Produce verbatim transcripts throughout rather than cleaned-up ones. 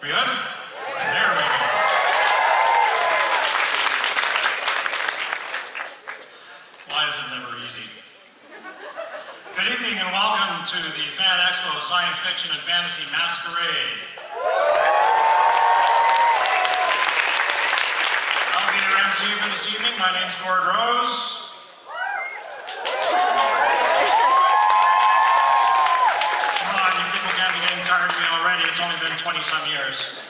We good? There we go. Why is it never easy? Good evening and welcome to the Fan Expo Science Fiction and Fantasy Masquerade. I'll be your M C for this evening. My name's Gord Rose. Come on, you people can't be getting tired of me already. It's only been twenty some years.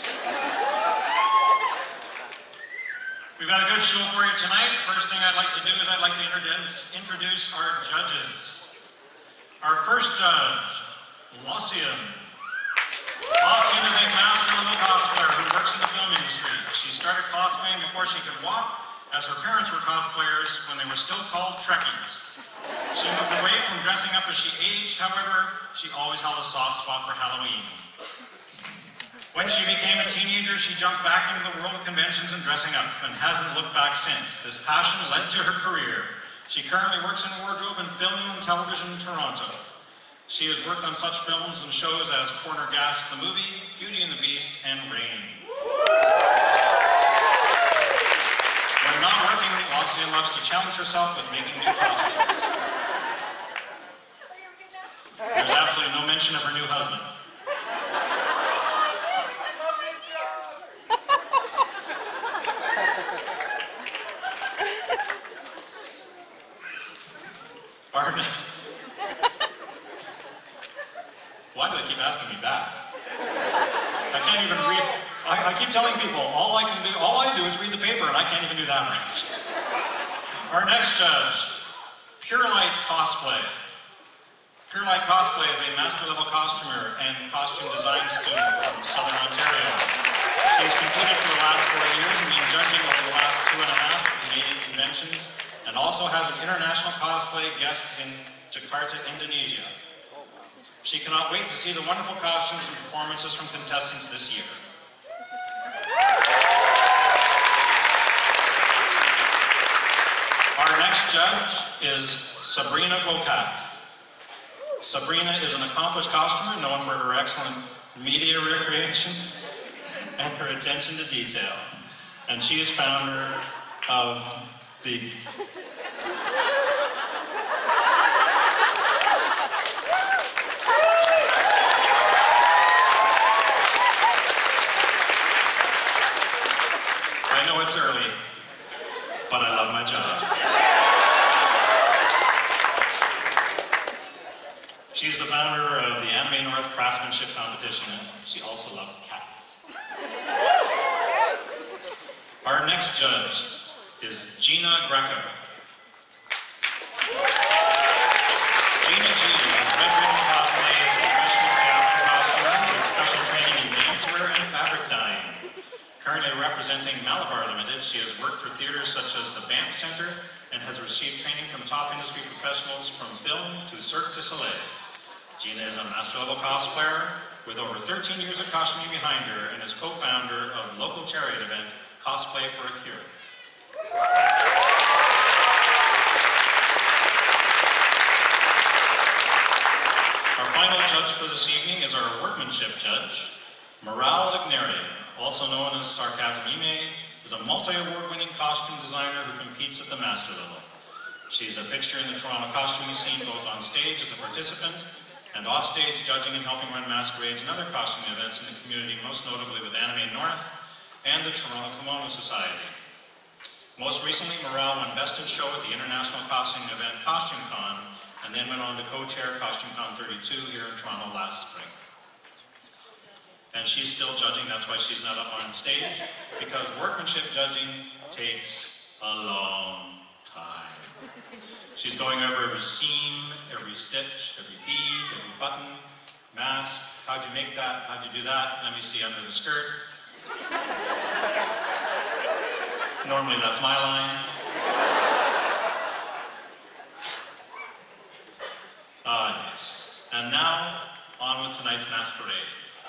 We've got a good show for you tonight. First thing I'd like to do is I'd like to introduce, introduce our judges. Our first judge, Losian. Losian is a master level cosplayer who works in the film industry. She started cosplaying before she could walk, as her parents were cosplayers when they were still called Trekkies. She moved away from dressing up as she aged, however, she always held a soft spot for Halloween. When she became a teenager, she jumped back into the world of conventions and dressing up, and hasn't looked back since. This passion led to her career. She currently works in wardrobe and film and television in Toronto. She has worked on such films and shows as Corner Gas, the movie, Beauty and the Beast, and Rain. When not working, Losian loves to challenge herself with making new costumes. There's absolutely no mention of her new husband. Pardon? Why do they keep asking me back? I can't even read. I, I keep telling people, all I can do, all I do is read the paper, and I can't even do that right. Our next judge, Pure Light Cosplay. Pure Light Cosplay is a master level costumer and costume design student from Southern Ontario. She's competed for the last four years and been judging over the last two and a half Canadian conventions, and also has an international cosplay guest in Jakarta, Indonesia. She cannot wait to see the wonderful costumes and performances from contestants this year. Our next judge is Sabrina Gokat. Sabrina is an accomplished costumer known for her excellent media recreations and her attention to detail. And she is founder of the I know it's early, but I love my job. She's the founder of the Anime North Craftsmanship Competition, and she also loves cats. Our next judge is Gina Greco. Gina G is red-ribbon cosplay as a professional theatrical costumer with special training in dancewear and fabric dyeing. Currently representing Malabar Limited, she has worked for theaters such as the Banff Centre and has received training from top industry professionals from film to Cirque du Soleil. Gina is a master-level cosplayer with over thirteen years of costuming behind her and is co-founder of local charity event Cosplay for a Cure. Our final judge for this evening is our workmanship judge, Morale Ignarian, also known as Sarcasm Ime, is a multi-award winning costume designer who competes at the master level. She's a fixture in the Toronto costuming scene, both on stage as a participant and off-stage judging and helping run masquerades and other costuming events in the community, most notably with Anime North and the Toronto Kimono Society. Most recently, Morale won Best in Show at the international costuming event Costume Con, and then went on to co-chair Costume Con thirty-two here in Toronto last spring. And she's still judging, that's why she's not up on stage, because workmanship judging takes a long time. She's going over every seam, every stitch, every bead, every button, mask. How'd you make that? How'd you do that? Let me see under the skirt. Normally that's my line. Ah, yes. And now, on with tonight's masquerade.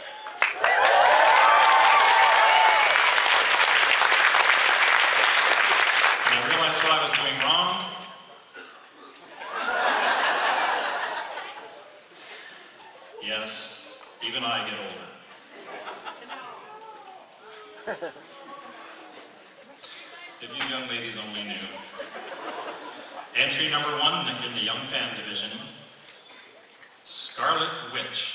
And I realized what I was doing wrong. Yes, even I get older. If you young ladies only knew. Entry number one in the Young Fan Division, Scarlet Witch.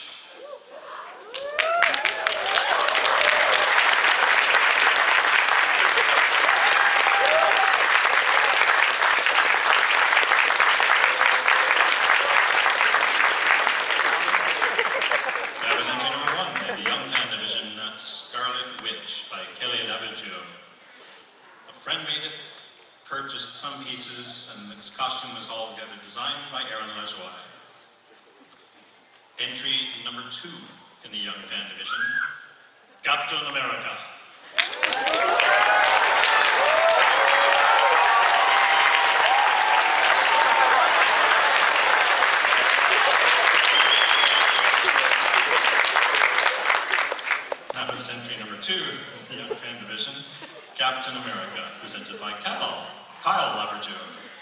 That was entry number one in the Young Fan Division, Scarlet Witch by Kelly Labuture. A friend made it, purchased some pieces, and its costume was all together designed by Aaron Lajoie. Entry number two in the Young Fan Division, Captain America. That was entry number two in the Young Fan Division, Captain America, presented by Kyle, Kyle Labuture.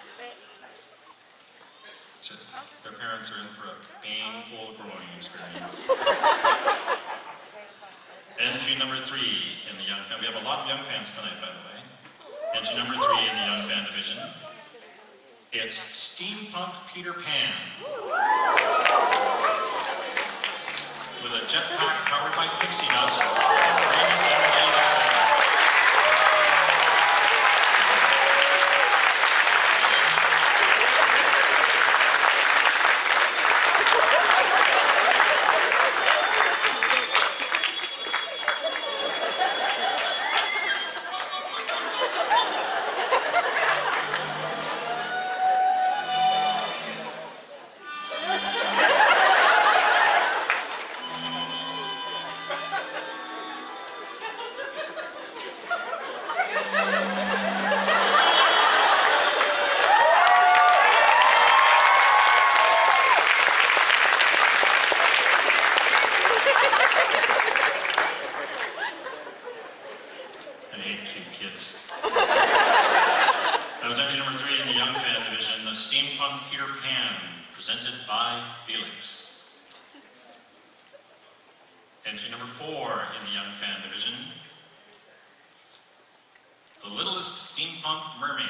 So their parents are in for a painful growing experience. Entry number three in the Young Fan. We have a lot of Young Fans tonight, by the way. Entry number three in the Young Fan Division. It's Steampunk Peter Pan. With a jetpack powered by pixie dust. Greatest energy. Entry number four in the Young Fan Division, The Littlest Steampunk Mermaid.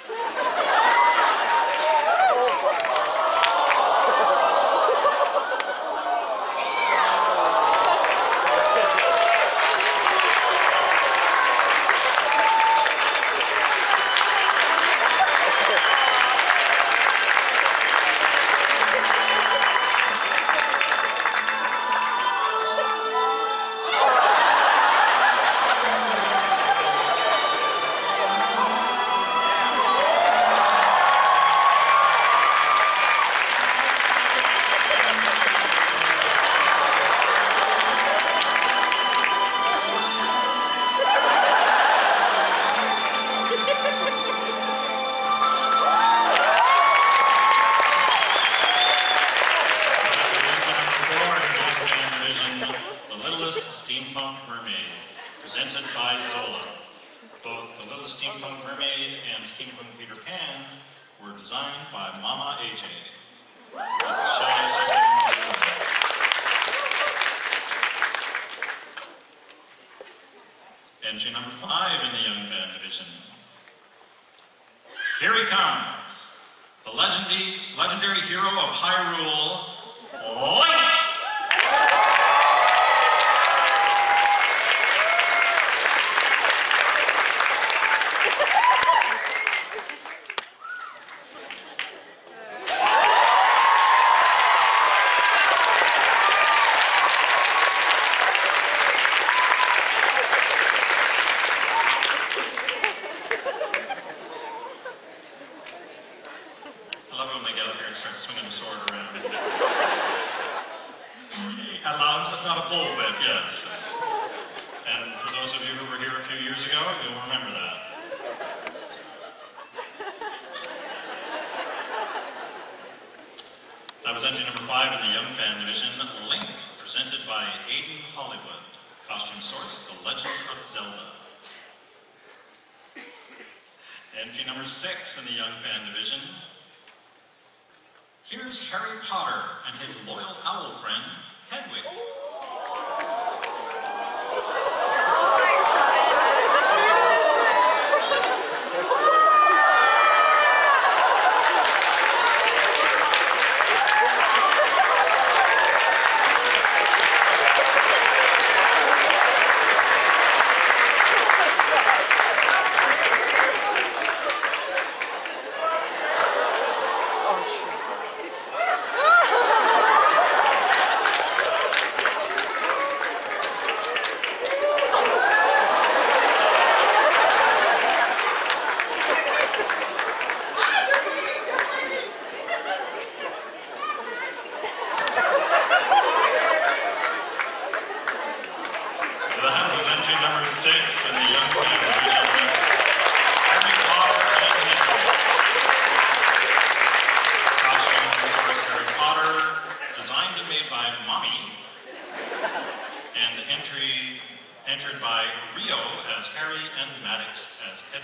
Entry number five in the Young Fan Division. Here he comes, the legendary, legendary hero of Hyrule, Link! That was entry number five in the Young Fan Division, Link, presented by Aiden Hollywood. Costume source, The Legend of Zelda. Entry number six in the Young Fan Division. Here's Harry Potter and his loyal owl friend, Hedwig.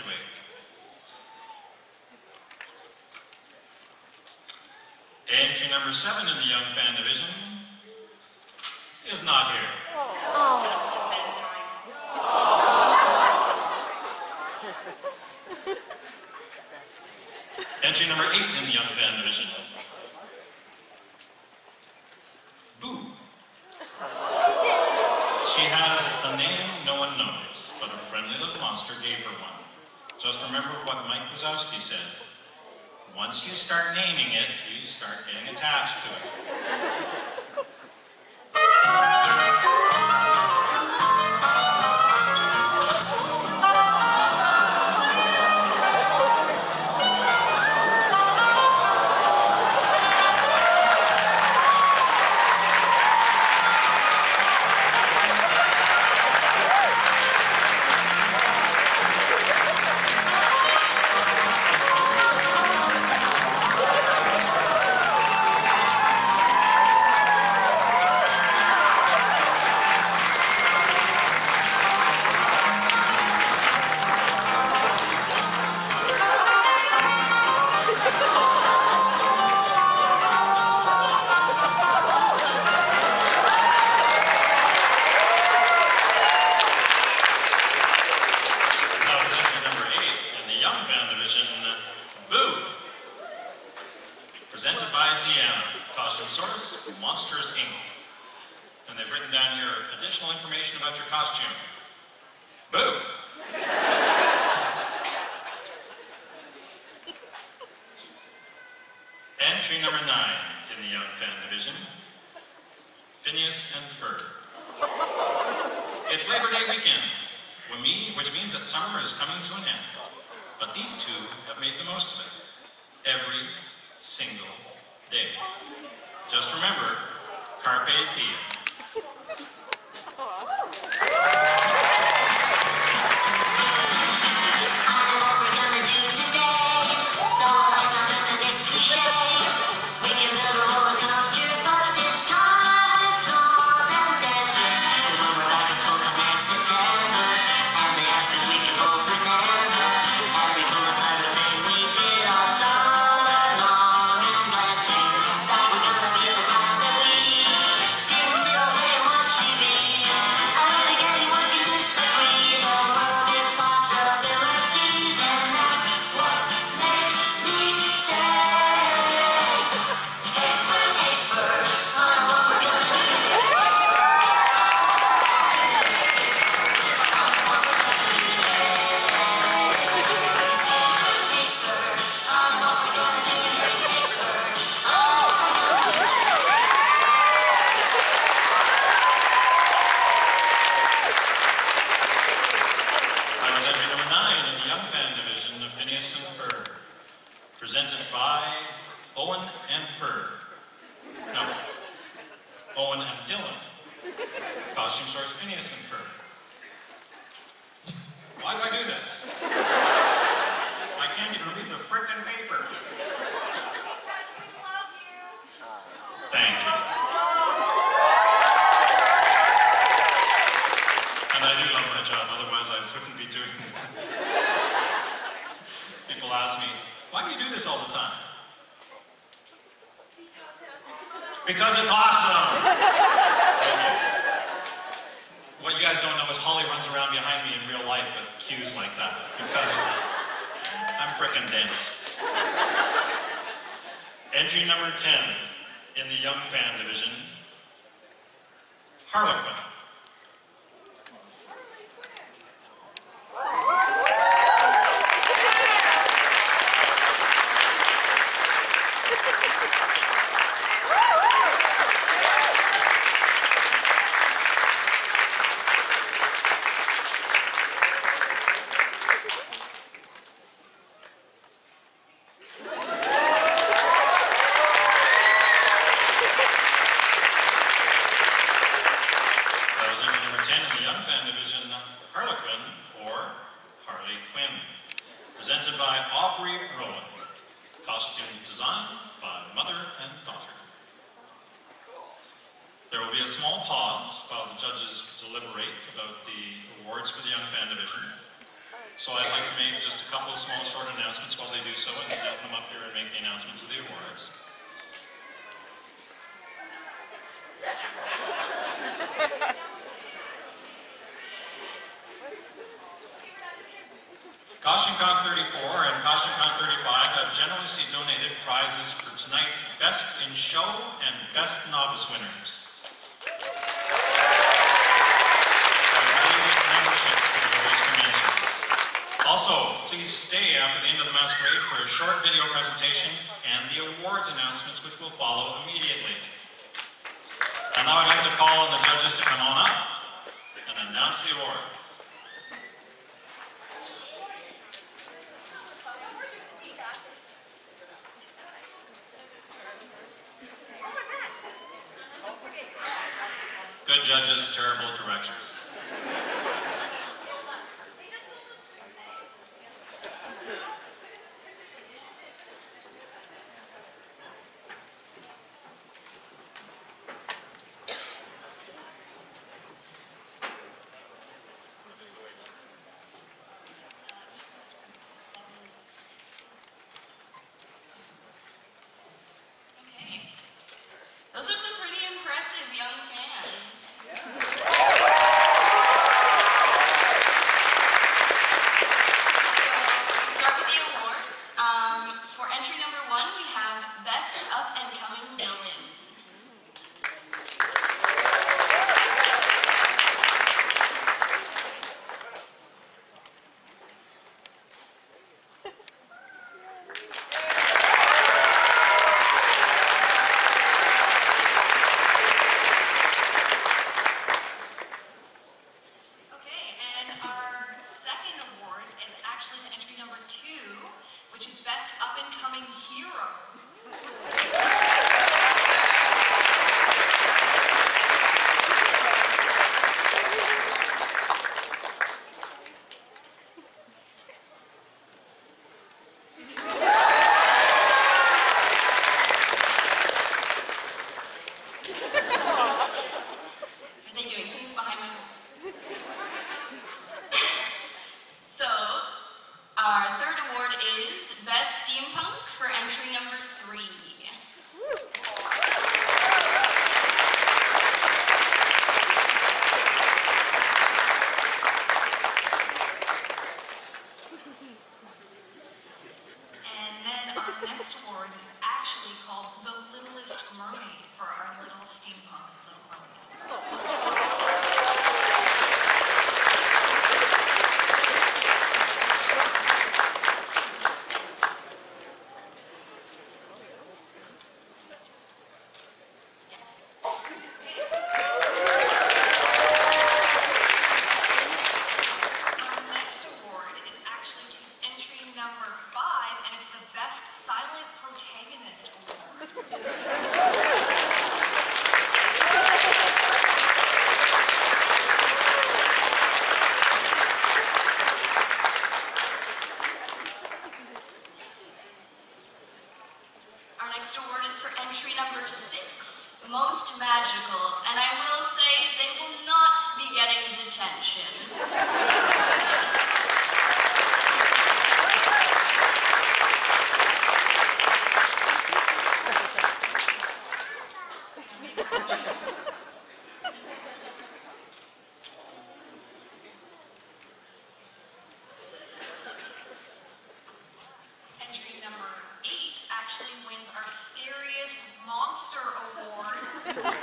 Twig. Entry number seven in the Young Fan Division is not here. Oh. Past his bedtime. Entry number eight in the Young Fan Division. Boo. She has a name no one knows, but a friendly little monster gave her one. Just remember what Mike Wazowski said. Once you start naming it, you start getting attached to it. Presented by Deanna, costume source, Monsters Incorporated. And they've written down here additional information about your costume. Boo! Entry number nine in the Young Fan Division, Phineas and Ferb. It's Labor Day weekend, which means that summer is coming to an end. But these two have made the most of it. Every single day. Just remember, carpe diem. Presented by Owen and Ferb. No, Owen and Dylan. Costume source Phineas and Ferb. Why do I do this? I can't even read the frickin' paper. Thank you. And I do love my job, otherwise I couldn't be doing this. People ask me, why do you do this all the time? Because it's awesome! What you guys don't know is Holly runs around behind me in real life with cues like that, because I'm frickin' dense. Entry number ten in the Young Fan Division, Harlequin. Presented by Aubrey Rowan. Costume designed by mother and daughter. There will be a small pause while the judges deliberate about the awards for the Young Fan Division. So I'd like to make just a couple of small short announcements while they do so, and then they'll come up here and make the announcements of the awards. CostumeCon thirty-four and CostumeCon thirty-five have generously donated prizes for tonight's Best in Show and Best Novice winners. Also, please stay after the end of the masquerade for a short video presentation and the awards announcements, which will follow immediately. And now I'd like to call on the judges to come on up and announce the awards. Good judges, terrible directions. Those are some pretty impressive young fans. So, to start with the awards, um, for entry number one, we have Best Up and Coming Villain. Which is Best Up-and-Coming Hero. Are they doing things behind my back? So, our third award is Best Steampunk for entry number three. And then our next award is actually called The Littlest Mermaid for our little steampunk little mermaid. Our next award is for entry number six, Most Magical, and I will say they will not be getting detention. Entry number eight actually wins our Scariest Monster Award.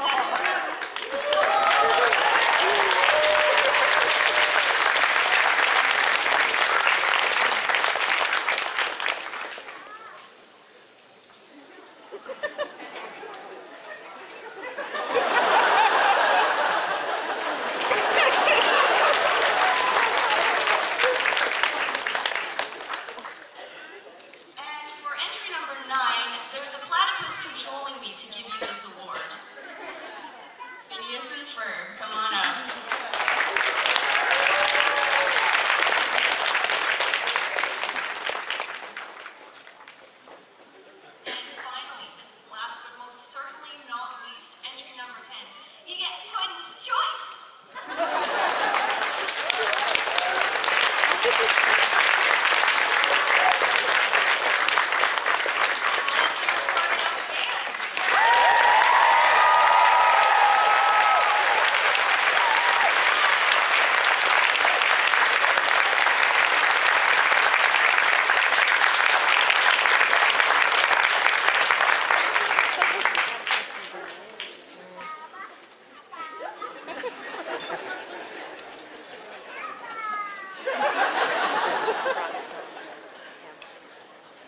Choice!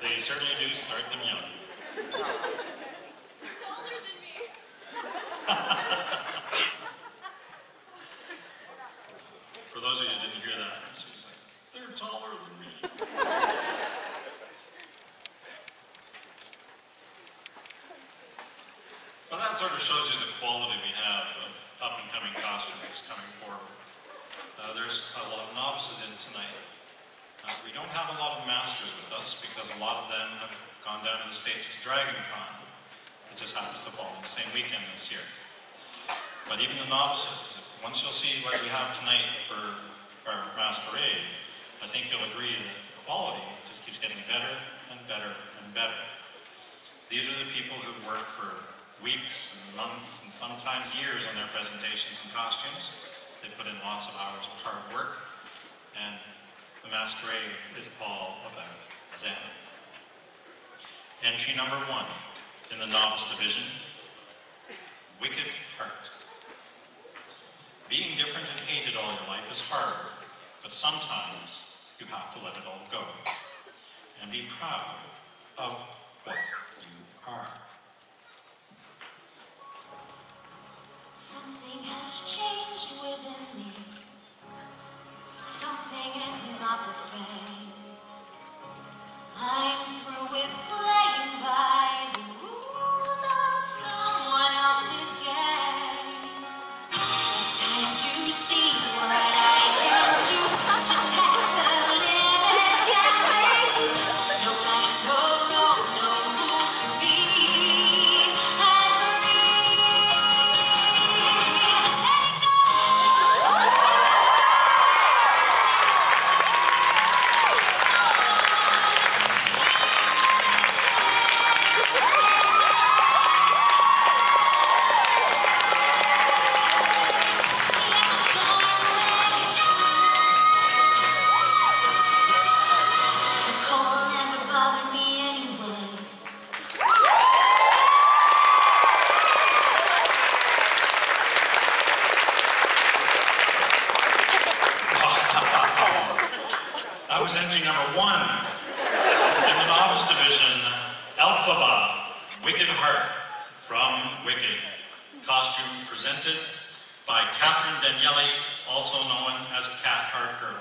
They certainly do start them young. He's older than me. For those of you who didn't hear that, she's like, they're taller than me. Well, that sort of shows you the quality we have of up-and-coming costumers coming forward. Uh, there's a lot of novices in tonight. Uh, we don't have a lot of masters with us because a lot of them have gone down to the States to Dragon Con. It just happens to fall on the same weekend this year. But even the novices, once you'll see what we have tonight for our masquerade, I think you'll agree that the quality just keeps getting better and better and better. These are the people who've worked for weeks and months and sometimes years on their presentations and costumes. They put in lots of hours of hard work, and the masquerade is all about them. Entry number one in the novice division, Wicked Heart. Being different and hated all your life is hard, but sometimes you have to let it all go and be proud of what you are. Something has changed within me. Something is not the same. I'm through with playing by the rules of someone else's game. It's time to see what I can do to test the limits and break. No life, no, no, no rules for me. I'm free. The cold never bothered me anyway. That was entry number one in the novice division, Elphaba, Wicked Heart from Wicked. Costume presented by Catherine Daniele, also known as Cat Heart Girl.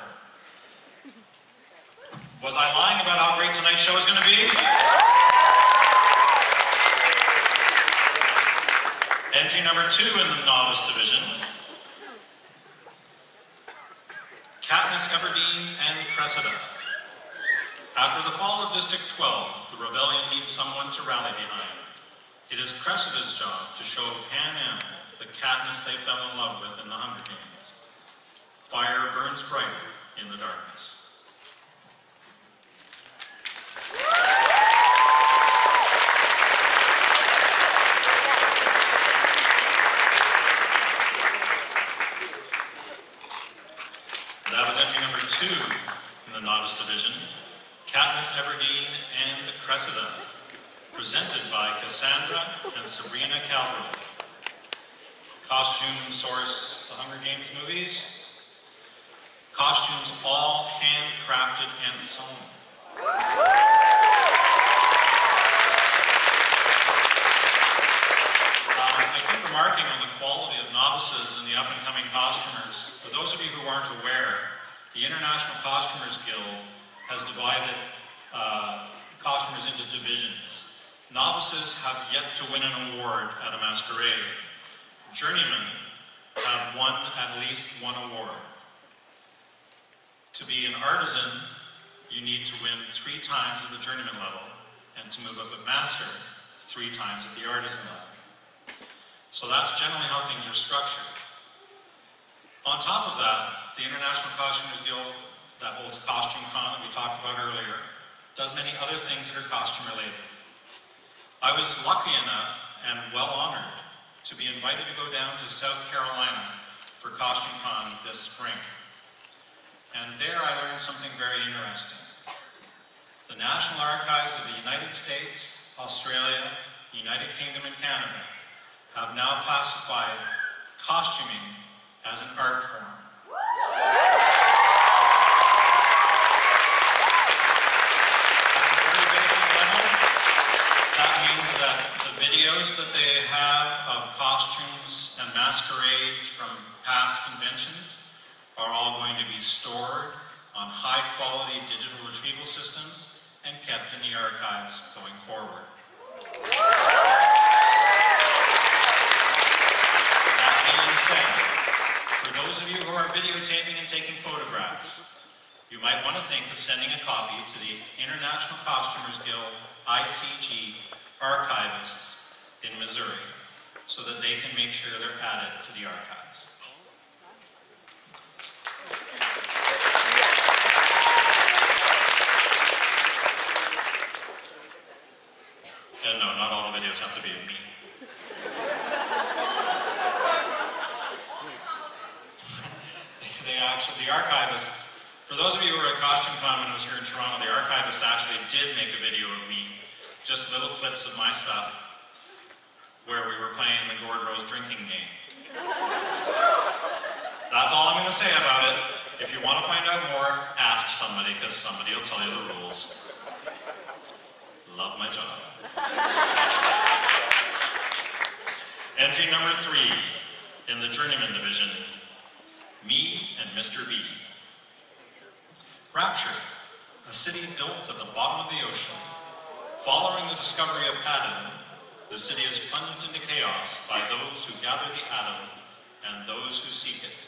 Was I lying about how great tonight's show is going to be? Entry number two in the novice division, Katniss Everdeen and Cressida. After the fall of District twelve, the rebellion needs someone to rally behind. It is Cressida's job to show Panem the Katniss they fell in love with in the Hunger Games. Fire burns brighter in the darkness. That was entry number two in the novice division, Katniss Everdeen and Cressida, presented by Cassandra and Sabrina Calvert. Costume source, The Hunger Games movies. Costumes all handcrafted and sewn. Um, I keep remarking on the quality of novices and the up-and-coming costumers. For those of you who aren't aware, the International Costumers Guild has divided uh, costumers into divisions. Novices have yet to win an award at a masquerade. Journeymen have won at least one award. To be an artisan, you need to win three times at the journeyman level, and to move up at master, three times at the artisan level. So that's generally how things are structured. On top of that, the International Costumers Guild, that holds Costume Con that we talked about earlier, does many other things that are costume related. I was lucky enough and well honored to be invited to go down to South Carolina for Costume Con this spring. And there I learned something very interesting. The National Archives of the United States, Australia, United Kingdom, and Canada have now classified costuming as an art form. At the very basic videos that they have of costumes and masquerades from past conventions are all going to be stored on high-quality digital retrieval systems and kept in the archives going forward. That being said, for those of you who are videotaping and taking photographs, you might want to think of sending a copy to the International Costumers Guild I C G archivists in Missouri so that they can make sure they're added to the archives. And no, not all the videos have to be of me. They actually, the archivists, for those of you who were at CostumeCon when I was here in Toronto, the archivist actually did make a video of me, just little clips of my stuff, where we were playing the Gord Rose drinking game. That's all I'm going to say about it. If you want to find out more, ask somebody, because somebody will tell you the rules. Love my job. Entry number three in the Journeyman division, me and Mister B. Rapture, a city built at the bottom of the ocean. Following the discovery of Adam, the city is plunged into chaos by those who gather the atom and those who seek it.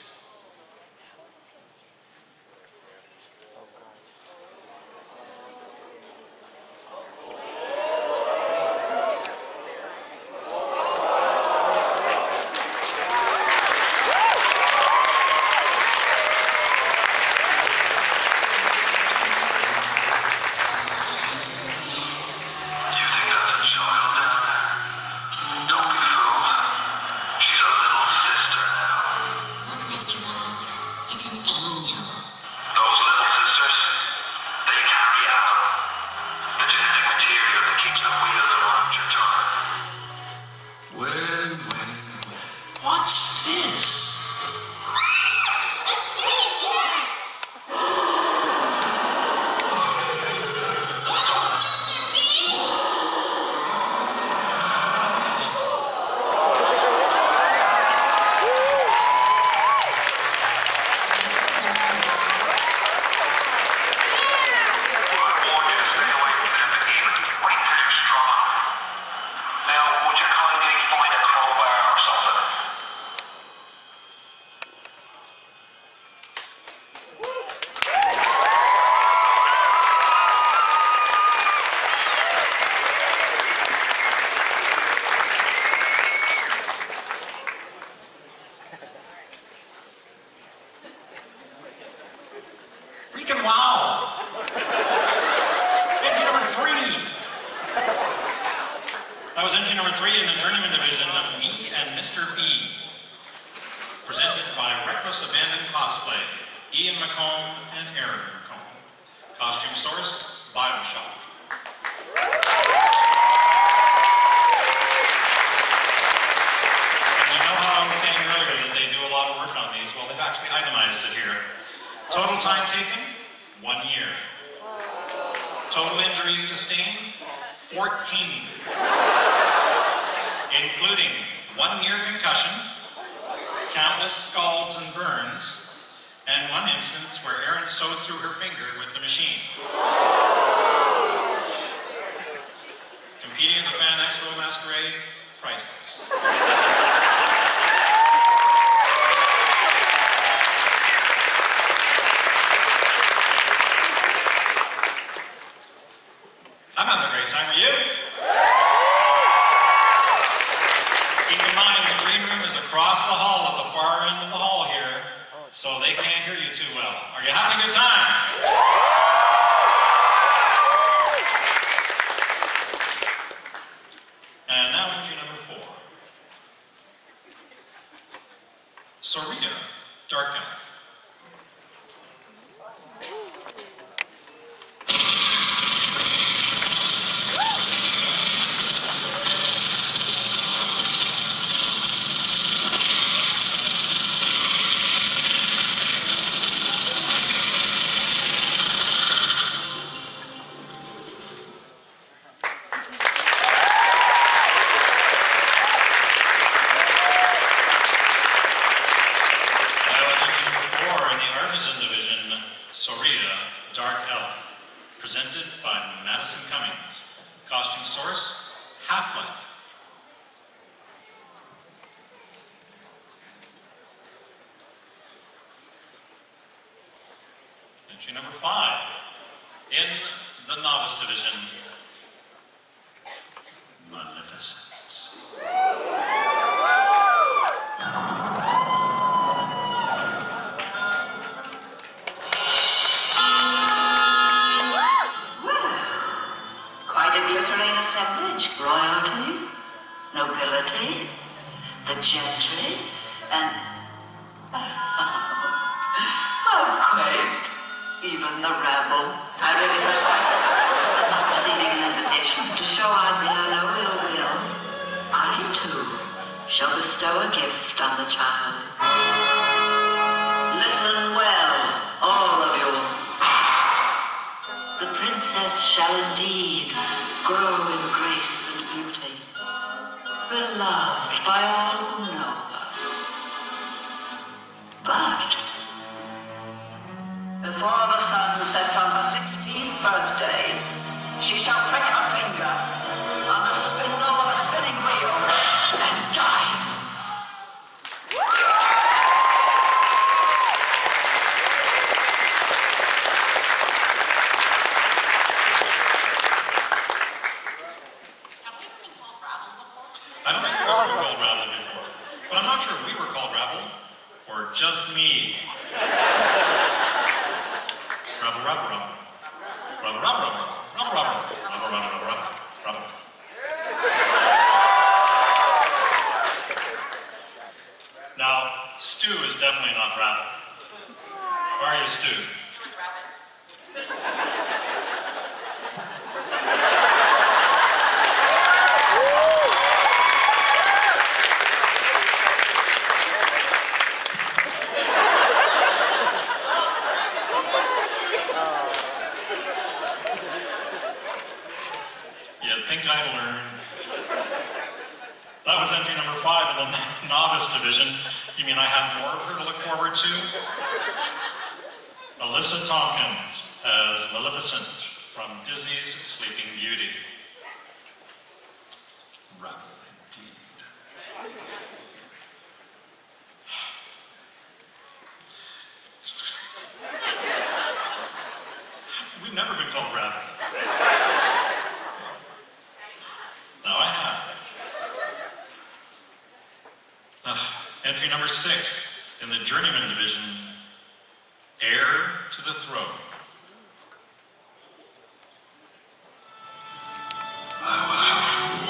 Cummings. Costume source, Half-Life. Entry number five. In the novice division, Maleficent. Royalty, nobility, the gentry, and how quaint, even the rabble. I really felt quite distressed at not receiving an invitation to show I bear no ill will. I, too, shall bestow a gift on the child. Listen well, all of you. The princess shall indeed grow in grace and beauty, beloved by all who know her. But before the sun sets on her sixteenth birthday, she shall prick her finger on the spindle of a spinning wheel and die. I don't think we've ever been called Rabble before, but I'm not sure if we were called Rabble or just me. Rabble, rabble, rabble. Rabble, rabble, rabble. Rabble, rabble, rabble, rabble, rabble, rabble. Now, Stu is definitely not Rabble. Where are you, Stu? Stu is Rabbit. I'd learn. That was entry number five in the novice division. You mean I have more of her to look forward to? Alyssa Tompkins as Maleficent from Disney's Sleeping Beauty. Rabble indeed. We've never been called Rabble. Now I have. Uh, entry number six in the Journeyman division, Heir to the Throne. I will have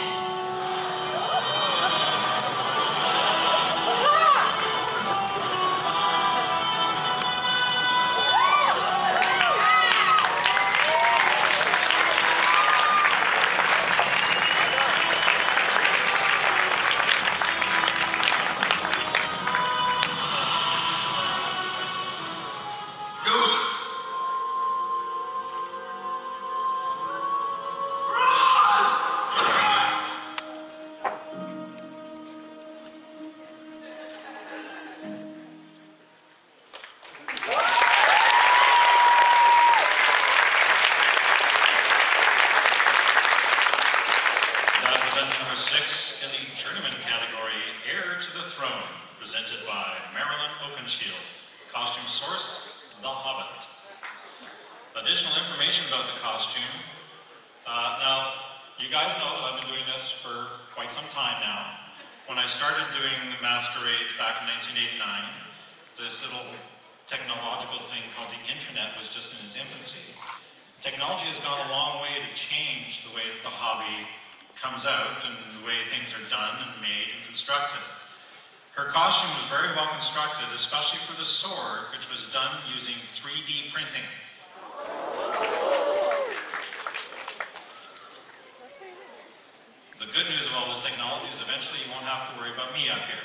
six in the Journeyman category, Heir to the Throne, presented by Marilyn Oakenshield. Costume source, The Hobbit. Additional information about the costume. Uh, now, you guys know that I've been doing this for quite some time now. When I started doing masquerades back in nineteen eighty-nine, this little technological thing called the internet was just in its infancy. Technology has gone a long way to change the way that the hobby comes out and the way things are done and made and constructed. Her costume was very well constructed, especially for the sword, which was done using three D printing. The good news of all this technology is eventually you won't have to worry about me up here.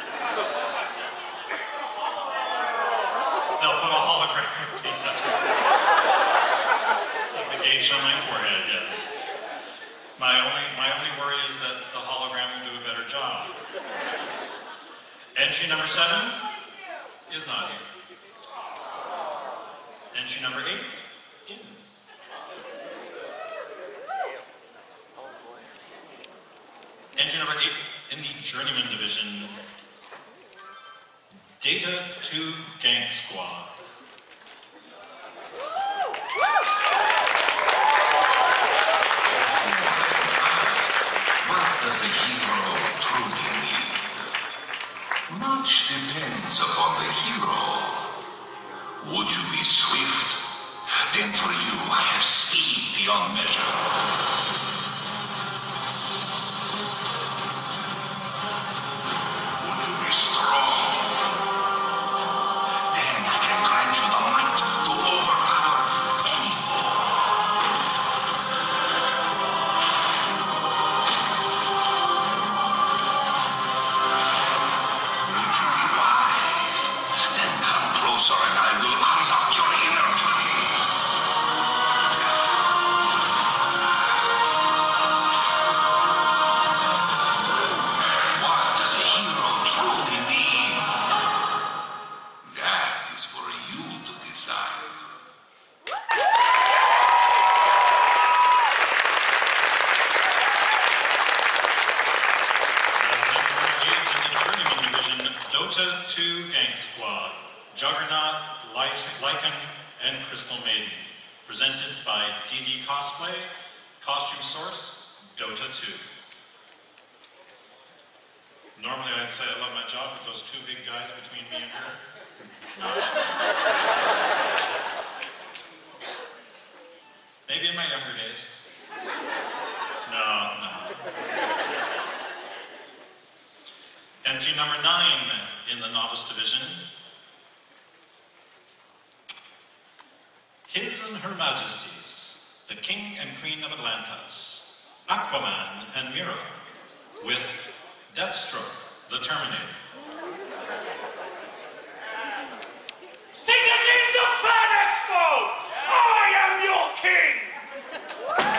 They'll put a hologram of me up here. Like the gauge on my forehead, yes. My only, my only worry is that the hologram will do a better job. Entry number seven is not here. Entry number eight is. Entry number eight in the Journeyman Division, Data two Gang Squad. What does a hero truly need? Much depends upon the hero. Would you be swift? Then for you I have speed beyond measure. Would you be strong? Then I can grant you the might to overpower any foe. Would you be wise? Then come closer and I will unlock your inner cunning. What does a hero truly need? That is for you to decide. Dota two Gang Squad, Juggernaut, Lycan, and Crystal Maiden. Presented by D D Cosplay, Costume Source, Dota two. Normally I'd say I love my job with those two big guys between me and her. No. Maybe in my younger days. No, no. Entry number nine in the Novice Division, His and Her Majesties, the King and Queen of Atlantis, Aquaman and Mira, with Deathstroke, the Terminator. Citizens of Fan Expo, I am your king!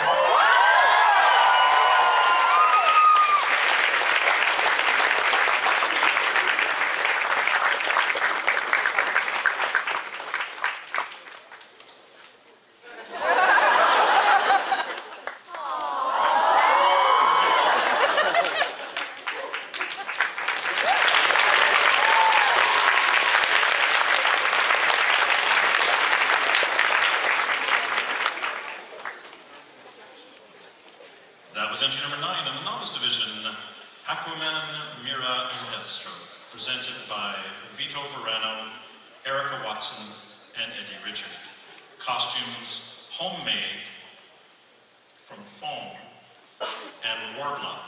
That was entry number nine in the Novice Division, Aquaman, Mira, and Deathstroke, presented by Vito Verano, Erica Watson, and Eddie Richard. Costumes homemade from foam and Warbler.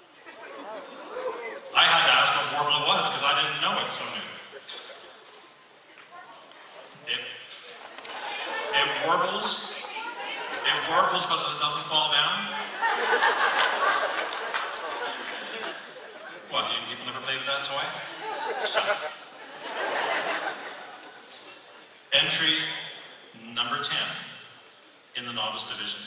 I had to ask what Warbler was because I didn't know it so new. It, it warbles. It warbles, but it doesn't fall down. What, you people never played with that toy? Shut up. Entry number ten in the Novice Division.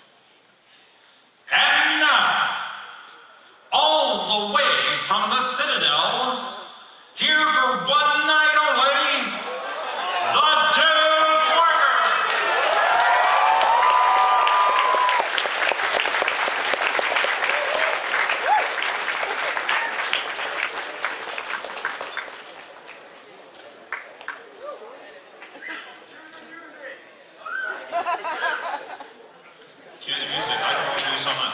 And now, all the way from the Citadel, here for one night only, the Dude Warrior! Cue the music, I can only do so much.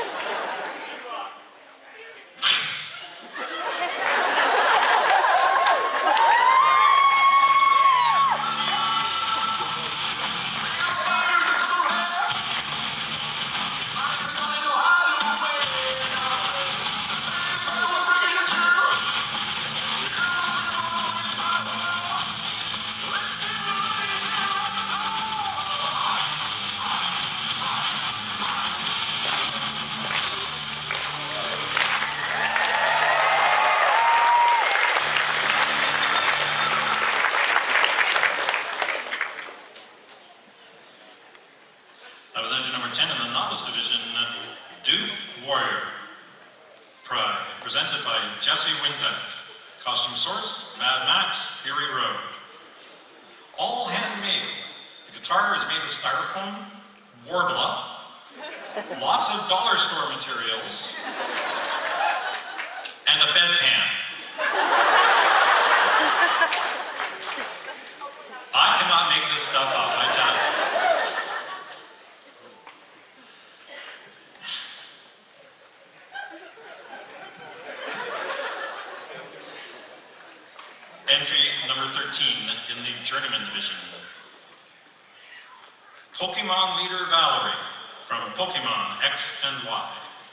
That was entry number ten in the Novice Division, Duke Warrior Pride, presented by Jesse Winzak. Costume source, Mad Max, Fury Road. All handmade. The guitar is made of styrofoam, Warbler, lots of dollar store materials, and a bedpan. I cannot make this stuff up, I tell you. Entry number thirteen in the Journeyman Division. Pokemon Leader Valerie from Pokemon X and Y.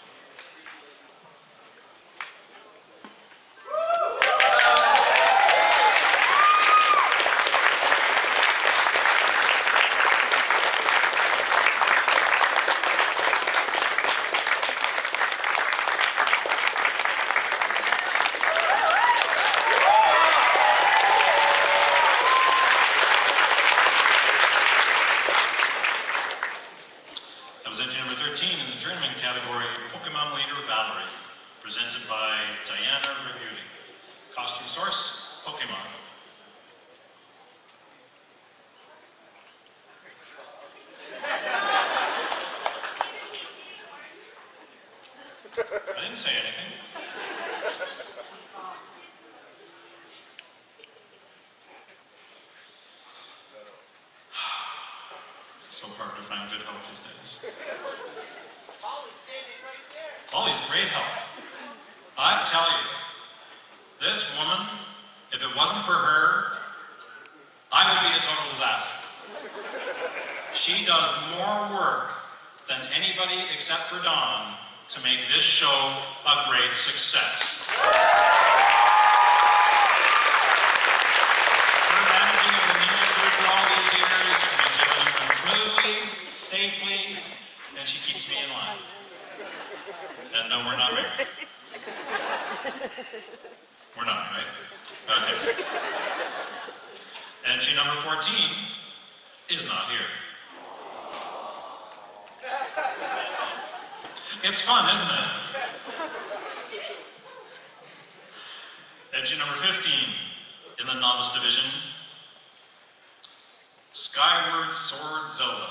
That was entry number thirteen in the Journeyman category, Pokemon Leader Valerie, presented by Diana Rebuti. Costume source, Pokemon. I didn't say anything. It's so hard to find good help these days. Holly's great help. I tell you, this woman, if it wasn't for her, I would be a total disaster. She does more work than anybody except for Dawn to make this show a great success. Her managing of the music group for all these years makes everything run smoothly, safely, and she keeps me in line. And no, we're not married. We're not, right? Okay. Entry number fourteen is not here. It's fun, isn't it? Entry number fifteen in the Novice Division, Skyward Sword Zelda.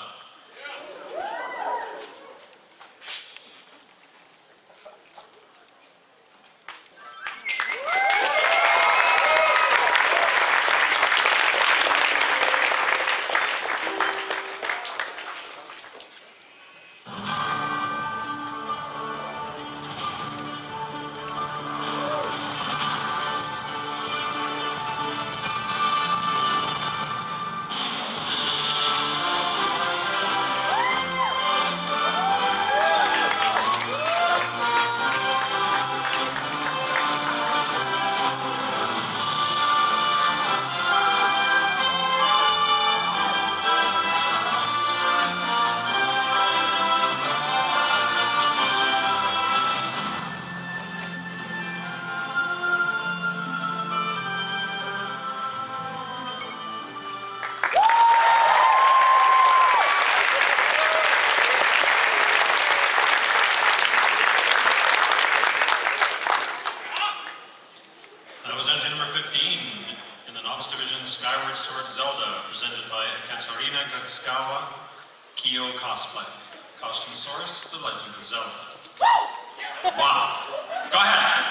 Skyward Sword Zelda, presented by Katarina Gatskawa, Kyo Cosplay. Costume source, The Legend of Zelda. Wow. Go ahead.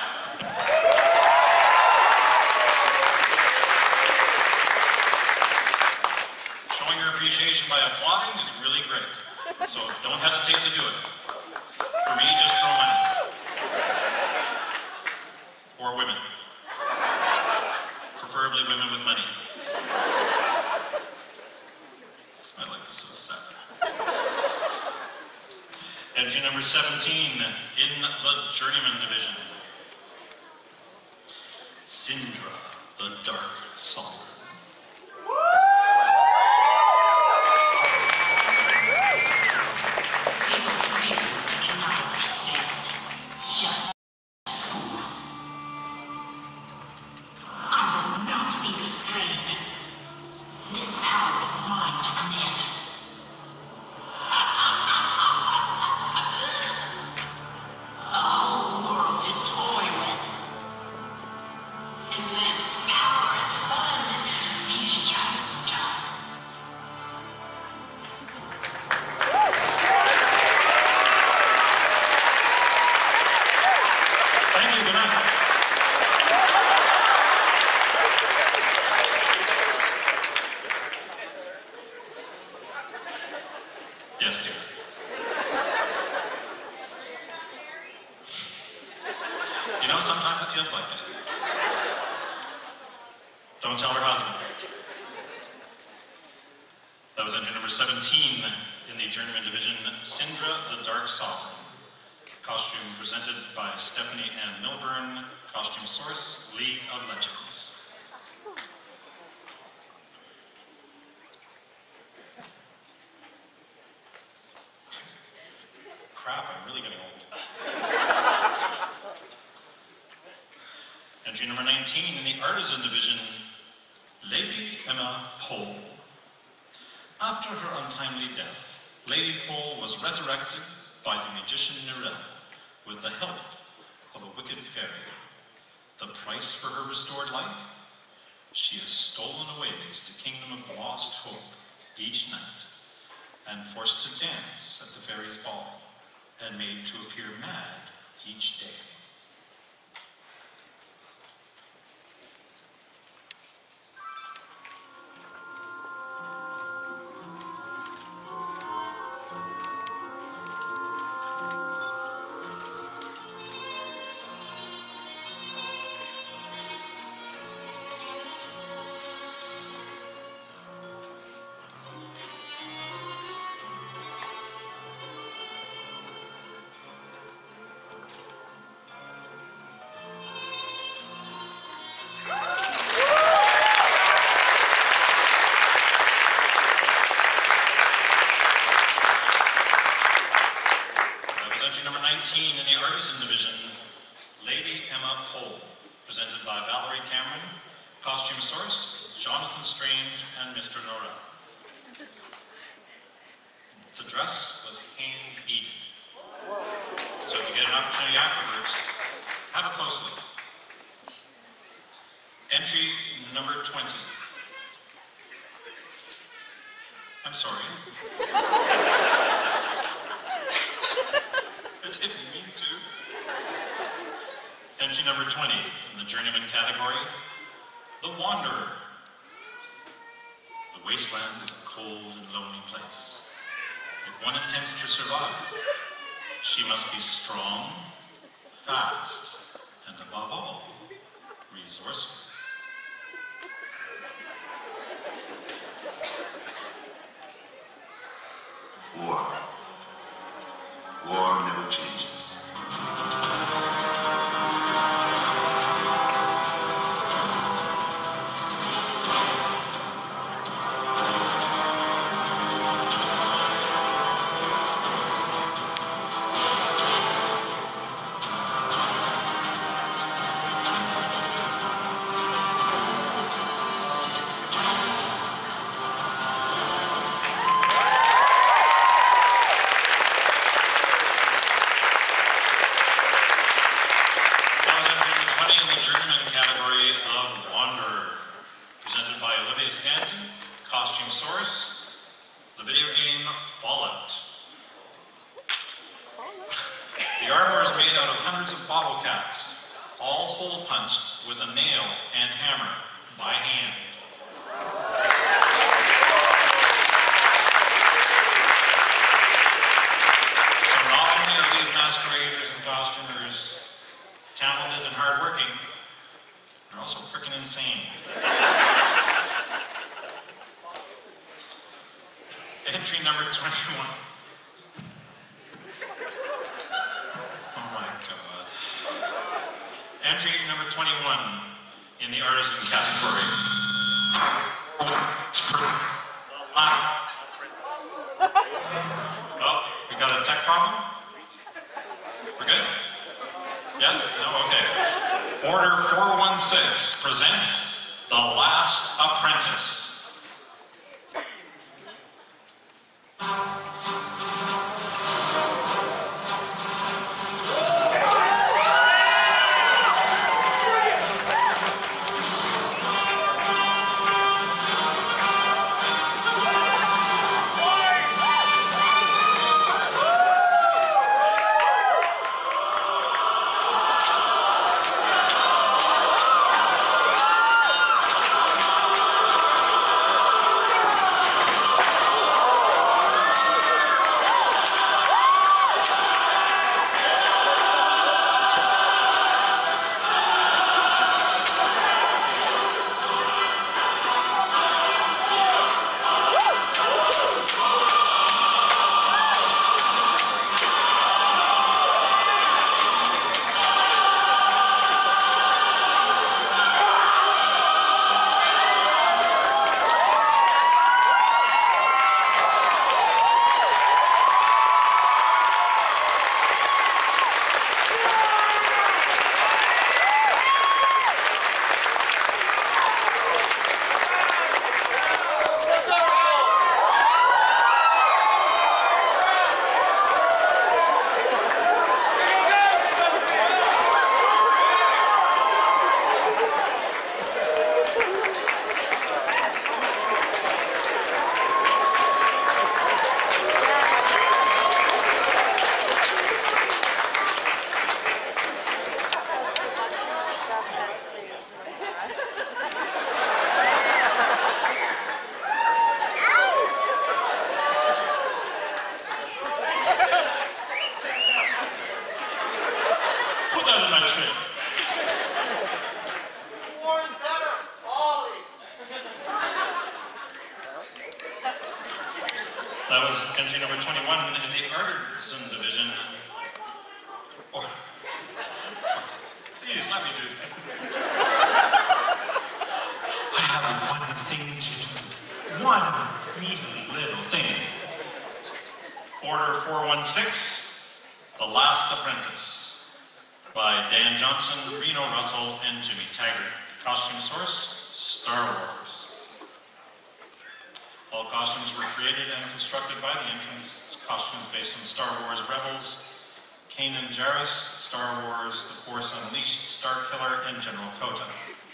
Showing your appreciation by applauding is really great. So don't hesitate to do it. For me, just throw money. Or women. Preferably women with money. I like this little step. Entry number seventeen in the Journeyman Division. Syndra, the Dark Soul. People fear they cannot understand. Just fools. I will not be restrained. This power is mine to command. A whole world to toy with. Immense power is fun. sometimes it feels like it. Don't tell her husband. That was entry number seventeen in the journeyman division, Syndra the Dark Sovereign. Costume presented by Stephanie Ann Milburn. Costume source, League of Legends. Crap, I'm really getting old. Entry number nineteen in the artisan division, Lady Emma Pole. After her untimely death, Lady Pole was resurrected by the magician Nirel with the help of a wicked fairy. The price for her restored life? She is stolen away to the kingdom of lost hope each night and forced to dance at the fairy's ball and made to appear mad each day. In the artisan division, Lady Emma Pole, presented by Valerie Cameron. Costume source, Jonathan Strange and Mister Nora. The dress was hand-beaded. So if you get an opportunity afterwards, have a close look. Entry number twenty. I'm sorry. It didn't mean to. Entry number twenty in the journeyman category, The Wanderer. The wasteland is a cold and lonely place. If one intends to survive, she must be strong, fast, and above all, resourceful. War. War never changes. Costume source, the video game Fallout. The armor is made out of hundreds of bottle caps, all hole punched with a nail and hammer by hand. So not only are these masqueraders and costumers talented and hardworking, they're also freaking insane. Entry number twenty-one. Oh my God. Entry number twenty-one in the artisan category. Oh, we got a tech problem? We're good? Yes? No? Okay. Order four one six presents The Last Apprentice. four one six, The Last Apprentice, by Dan Johnson, Reno Russell, and Jimmy Taggart. Costume source, Star Wars. All costumes were created and constructed by the entrants. Costumes based on Star Wars Rebels, Kanan Jarrus, Star Wars, The Force Unleashed, Star Killer, and General Kota.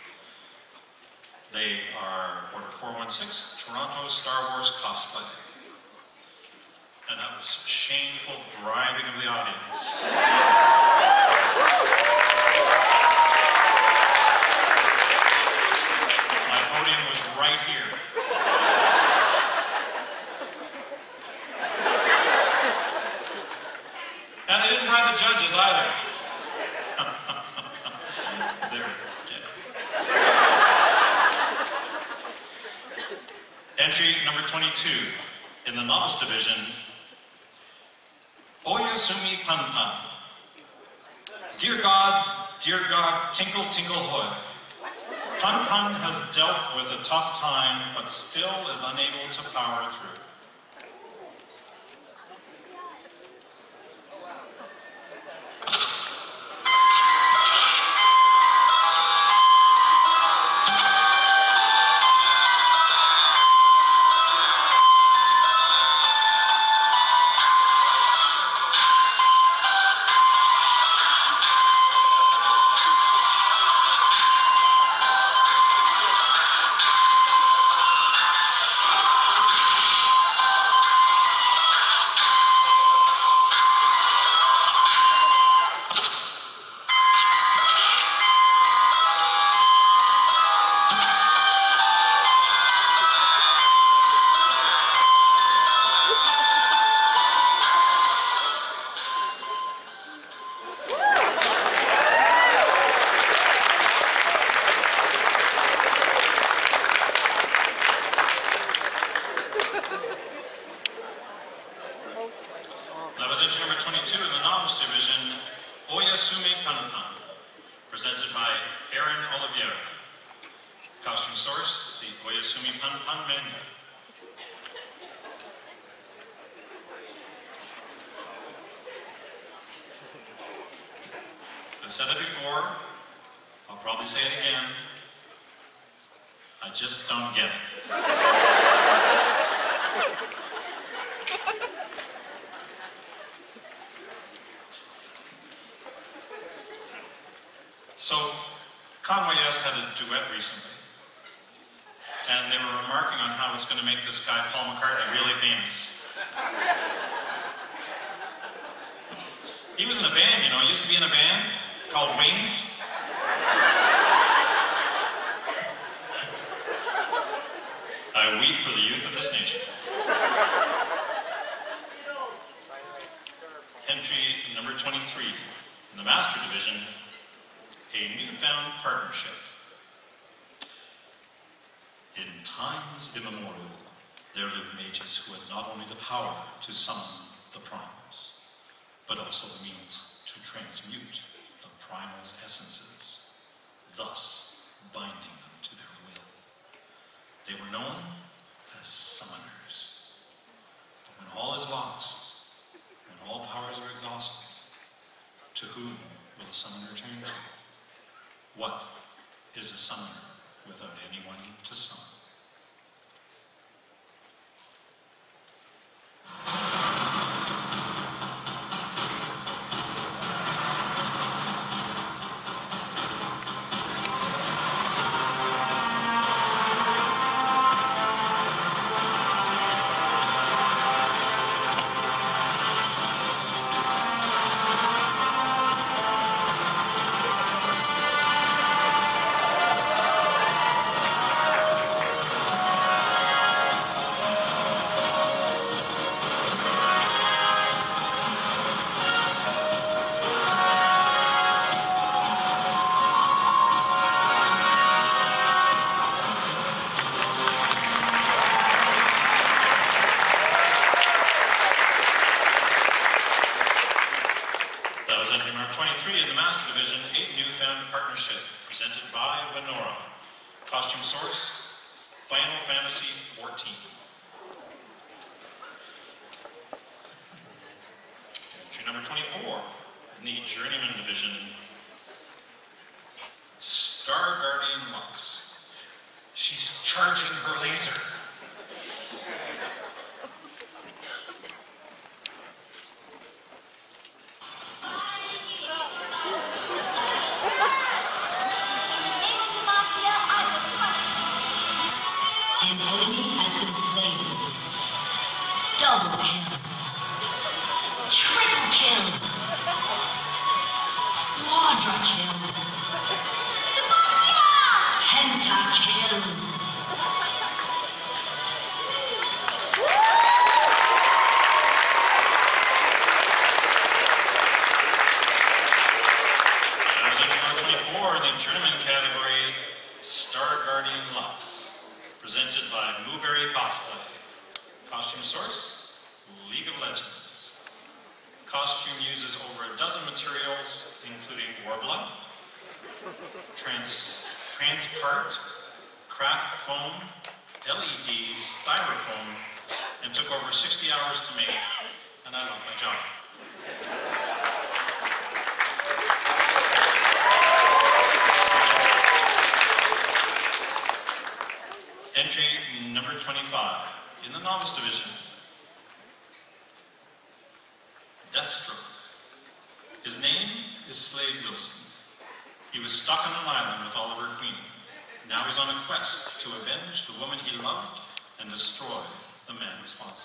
They are Order four one six, Toronto Star Wars cosplay. And that was shameful driving of the audience. My podium was right here. And they didn't bribe the judges either. They're dead. Entry number twenty-two in the novice division, Oyasumi Panpan. Dear God, dear God, tinkle, tinkle, hoy. Panpan has dealt with a tough time, but still is unable to power through. That was entry number twenty-two in the novice division, Oyasumi Panpan, presented by Aaron Oliveira. Costume source, the Oyasumi Panpan manga. I've said it before, I'll probably say it again, I just don't get it. So, Conway Est had a duet recently, and they were remarking on how it's going to make this guy, Paul McCartney, really famous. He was in a band, you know, he used to be in a band called Wings. I weep for the youth of this nation. Entry number twenty-three in the Master Division, a newfound partnership. In times immemorial, there lived mages who had not only the power to summon the primals, but also the means to transmute the primal's essences, thus binding them to their will. They were known as summoners. But when all is lost, when all powers are exhausted, to whom will a summoner turn to? What is a summoner without anyone to summon? twenty-three in the Master Division, a newfound partnership, presented by Venora. Costume source, Final Fantasy fourteen. number twenty-four, in the Journeyman division, Star Guardian Lux. She's charging her laser. An enemy has been slain. Double kill. Triple kill. Quadra kill. Pentakill. That was number twenty-four in the Journeyman category, Star Guardian Lux, presented by Mooberry Cosplay. Costume source, League of Legends. Costume uses over a dozen materials, including Warblood, trans, Transpart, craft foam, L E Ds, styrofoam, and took over sixty hours to make, and I love my job. Entry number twenty-five, in the Novice division, Deathstroke. His name is Slade Wilson. He was stuck on an island with Oliver Queen. Now he's on a quest to avenge the woman he loved and destroy the man responsible.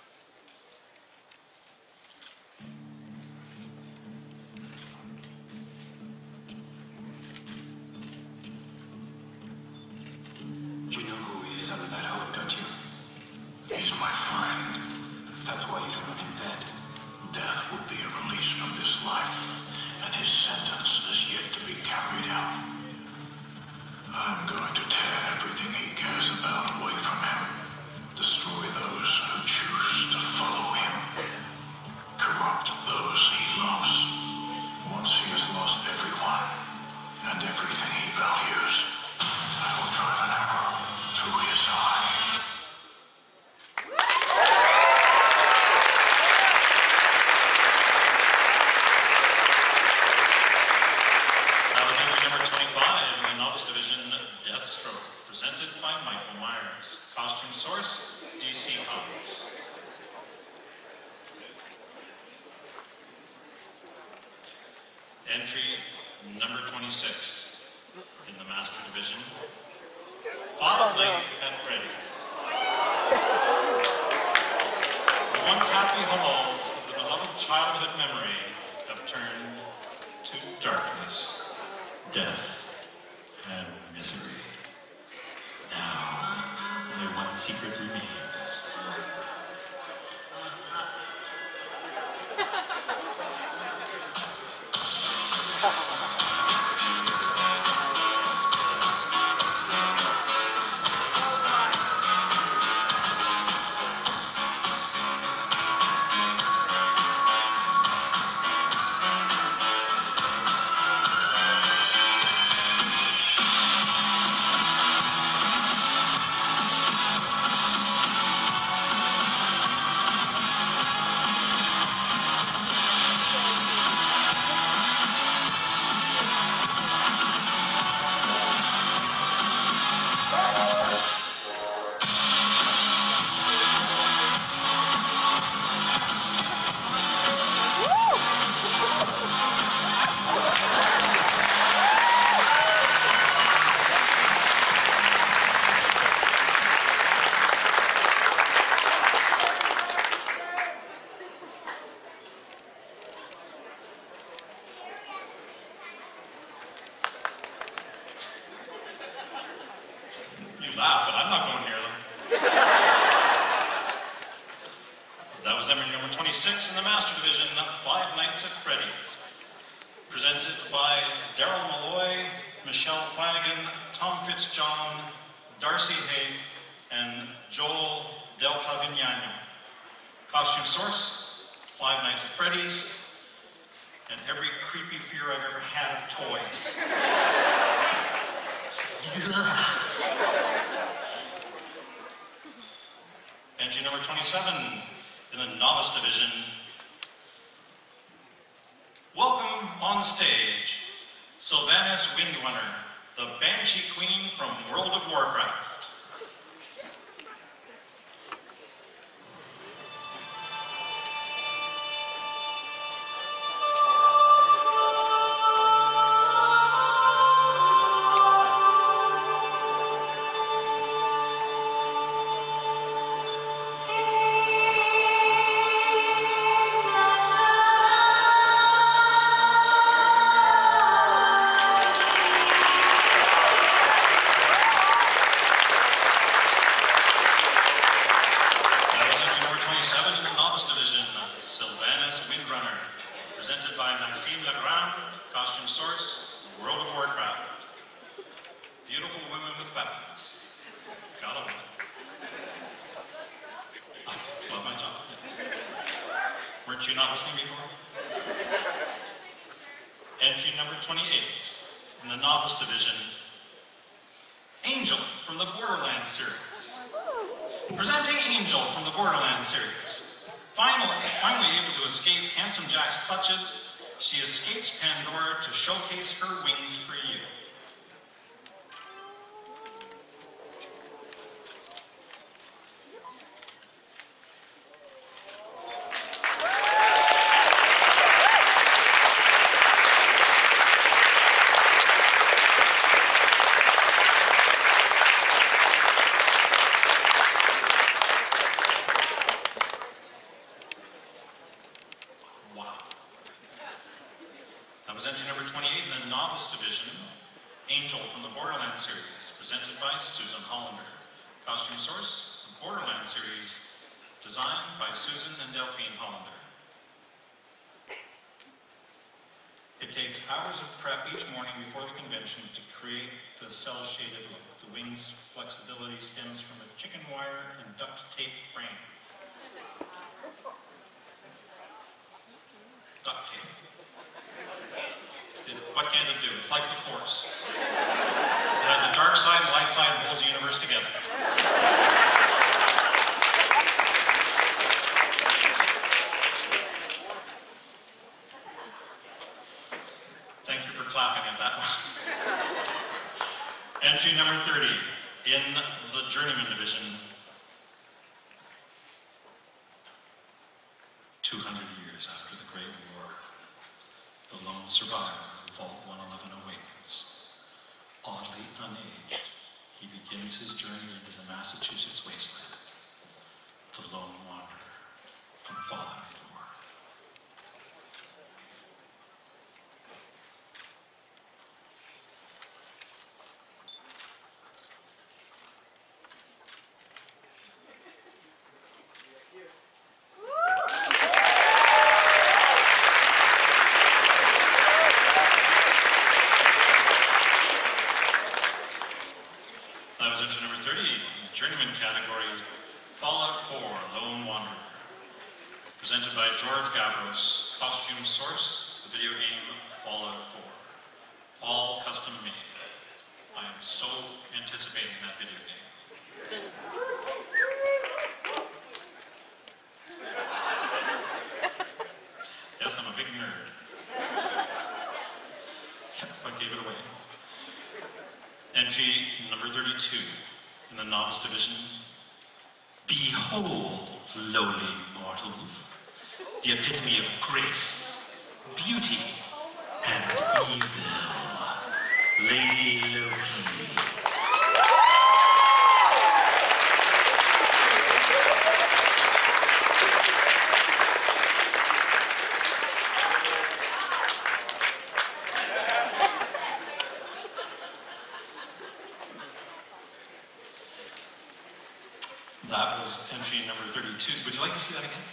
You know who he is under that hood, don't you? He's my friend. That's why you don't want him dead. Death will be a release from this life, and his sentence is yet to be carried out. I'm going to tear everything he cares about away from him. Destroy those who choose to follow him. Corrupt those he loves. Once he has lost everyone, and everything he values, I will drive an arrow through his eye. That was entry number twenty-five in the Novice division, Deathstroke, presented by Michael Myers. Costume source, D C Comics. Entry number twenty-six in the Master division, Five Nights at Freddy's. The once happy halls of the beloved childhood memory have turned to darkness, death, and misery. Now, only one secret remains. You laugh, but I'm not going near them. That was entry number twenty-six in the Master division, Five Nights at Freddy's. Presented by Daryl Malloy, Michelle Flanagan, Tom Fitzjohn, Darcy Hay, and Joel Del Cavignano. Costume source, Five Nights at Freddy's, and every creepy fear I've ever had of toys. Entry number twenty-seven in the Novice division, Welcome on stage, Sylvanas Windrunner, the Banshee Queen from World of Warcraft. She escapes Pandora to showcase her wings for you. It takes hours of prep each morning before the convention to create the cell-shaded look. The wing's flexibility stems from a chicken wire and duct tape frame. Duct tape. What can it do? It's like the Force. It has a dark side and light side and holds the universe together. Clapping at that one. Entry number thirty in the Journeyman division. two hundred years after the Great War, the lone survivor of Vault one eleven awakens. Oddly unaged, he begins his journey into the Massachusetts wasteland. The lone wanderer from Fallen Floor. Presented by George Gavros, costume source, the video game Fallout four. All custom made. I am so anticipating that video game. Yes, I'm a big nerd. But gave it away. Entry number thirty-two in the novice division. Behold, lowly mortals, the epitome of grace, beauty, and evil, Lady Loki. That was entry number thirty-two. Would you like to see that again?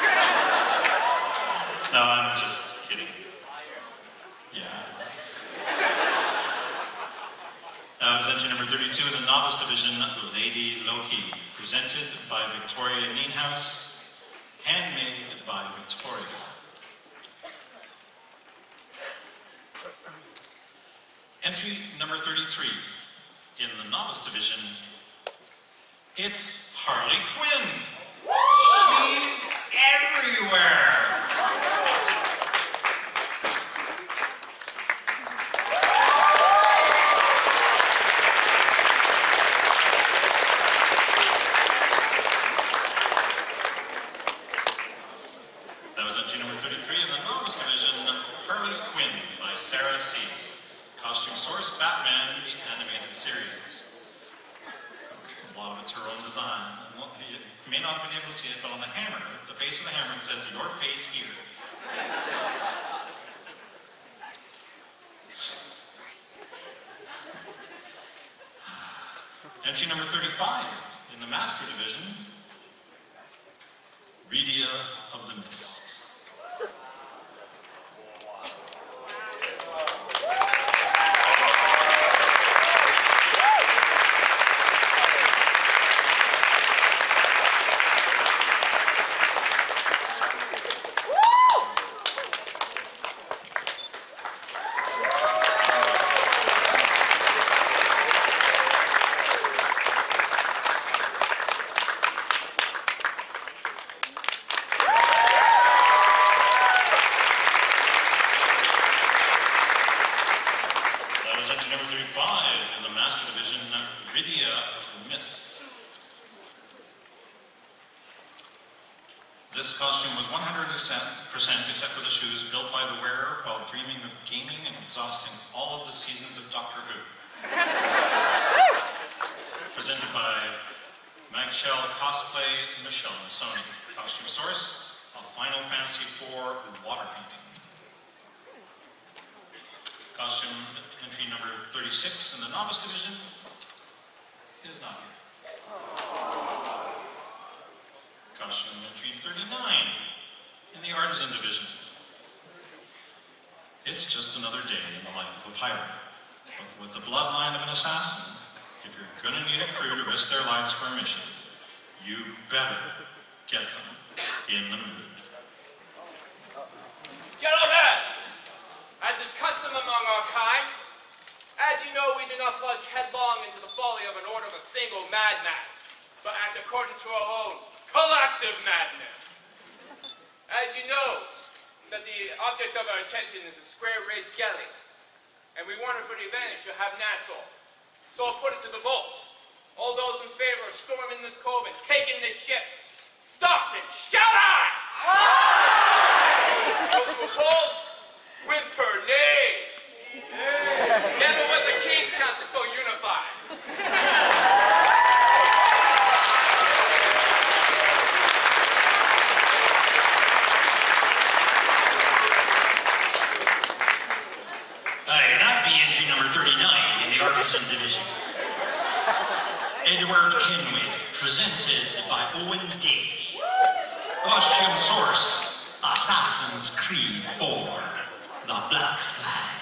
No, I'm just kidding. Yeah. That was entry number thirty-two in the novice division, Lady Loki, presented by Victoria Neenhouse, handmade by Victoria. Entry number thirty-three in the novice division, it's Harley Quinn. She's everywhere. Sarah C. Costume source, Batman, the animated series. A lot of it's her own design. Well, you may not have been able to see it, but on the hammer, the face of the hammer, it says, "Your face here." Entry number thirty-five in the Master Division, Redia of the Mist. This costume was one hundred percent except for the shoes, built by the wearer while dreaming of gaming and exhausting all of the seasons of Doctor Who. Presented by Magshell Cosplay Michelle Sony. Costume source, a Final Fantasy four water painting. Costume entry number thirty-six in the Novice Division is not here. Costume entry thirty-nine in the Artisan Division. It's just another day in the life of a pirate. But with the bloodline of an assassin, if you're gonna need a crew to risk their lives for a mission, you better get them in the mood. Gentlemen, as is custom among our kind, as you know, we do not plunge headlong into the folly of an order of a single madman, but act according to our own collective madness. As you know, that the object of our attention is a square-rigged galley, and we want it for the advantage to have Nassau. So I'll put it to the vote. All those in favor of storming this cove and taking this ship, stop and shout aye! Aye! Those who oppose, whimper nay. Never was a King's Council so unified. Number thirty-nine in the Artisan Division. Edward Kenway, presented by Owen Day. Costume source, Assassin's Creed four, The Black Flag.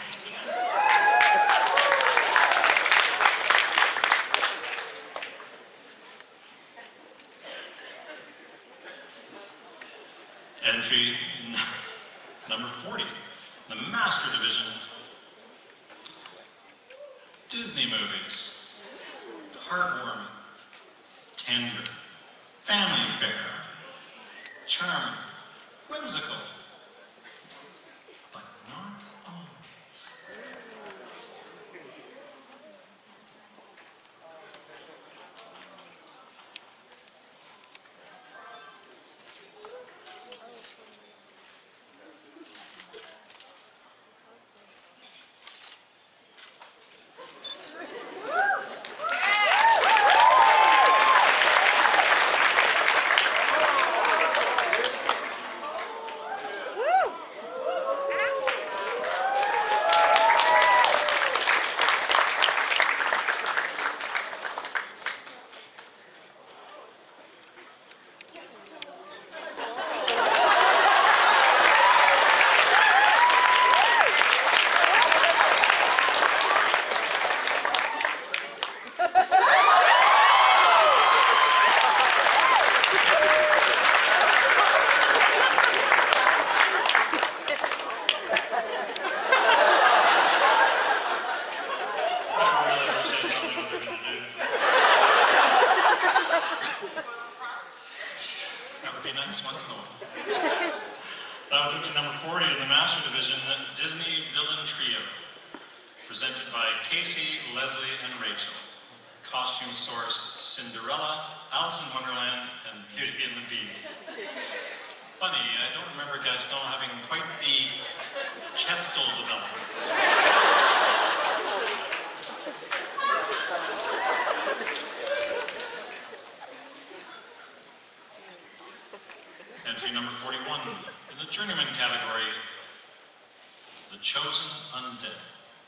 Entry number forty, the Master Division. Disney movies. Heartwarming, tender, family fare, charming, whimsical, but not always. Presented by Casey, Leslie, and Rachel. Costume source, Cinderella, Alice in Wonderland, and Beauty and the Beast. Funny, I don't remember Gaston having quite the chestal development. The Chosen Undead.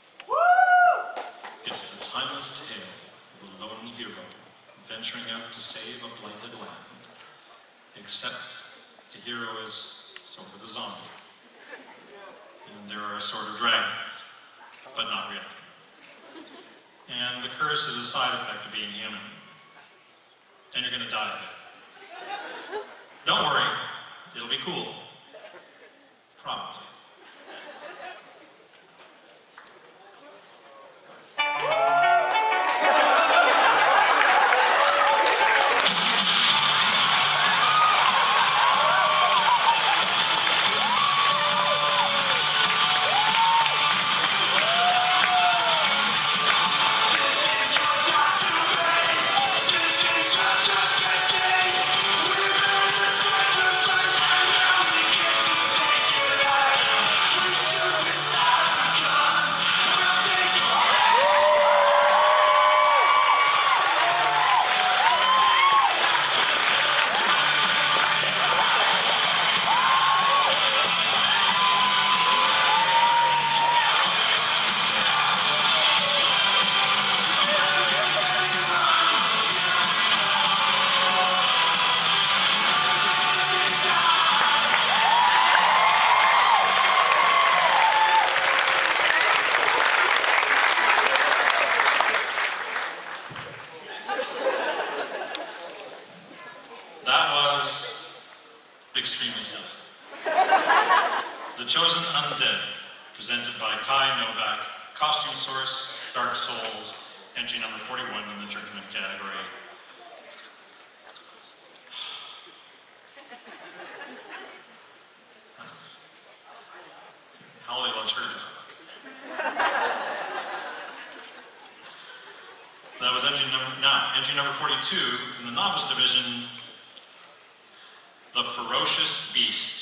It's the timeless tale of a lone hero venturing out to save a blighted land. Except the hero is sort of a zombie. And there are sort of dragons, but not really. And the curse is a side effect of being human. And you're gonna die of it. Don't worry, it'll be cool. Probably. That was extremely silly. The Chosen Undead, presented by Kai Novak, Costume Source, Dark Souls, entry number forty-one in the Journeyman category. Holly loves her job. That was entry number, now, entry number forty-two in the Novice Division, The Ferocious Beast.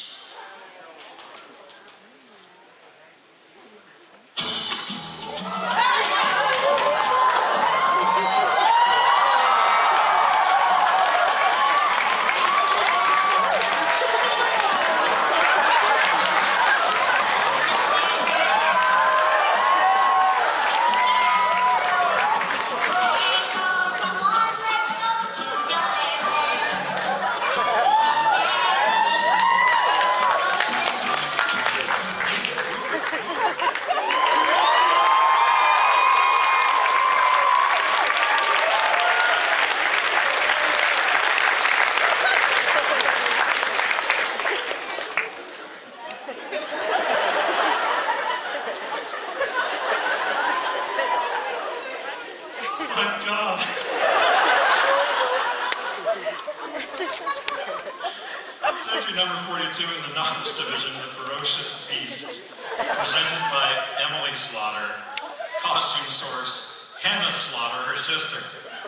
Number forty-two in the Novice Division, The Ferocious Beast, presented by Emily Slaughter, Costume Source, Hannah Slaughter, her sister.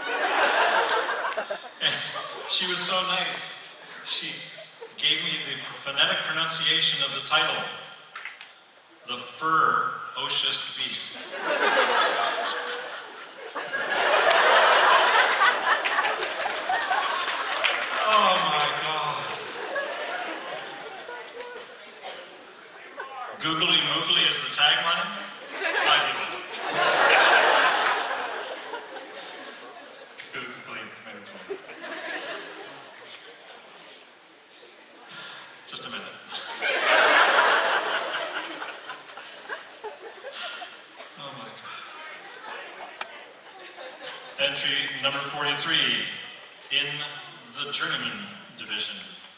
And she was so nice. She gave me the phonetic pronunciation of the title, The Ferocious Beast. Oh my God. Googly Moogly is the tagline? I do it. Googly Moogly. Just a minute. Oh my God. Entry number forty-three in the Journeyman Division.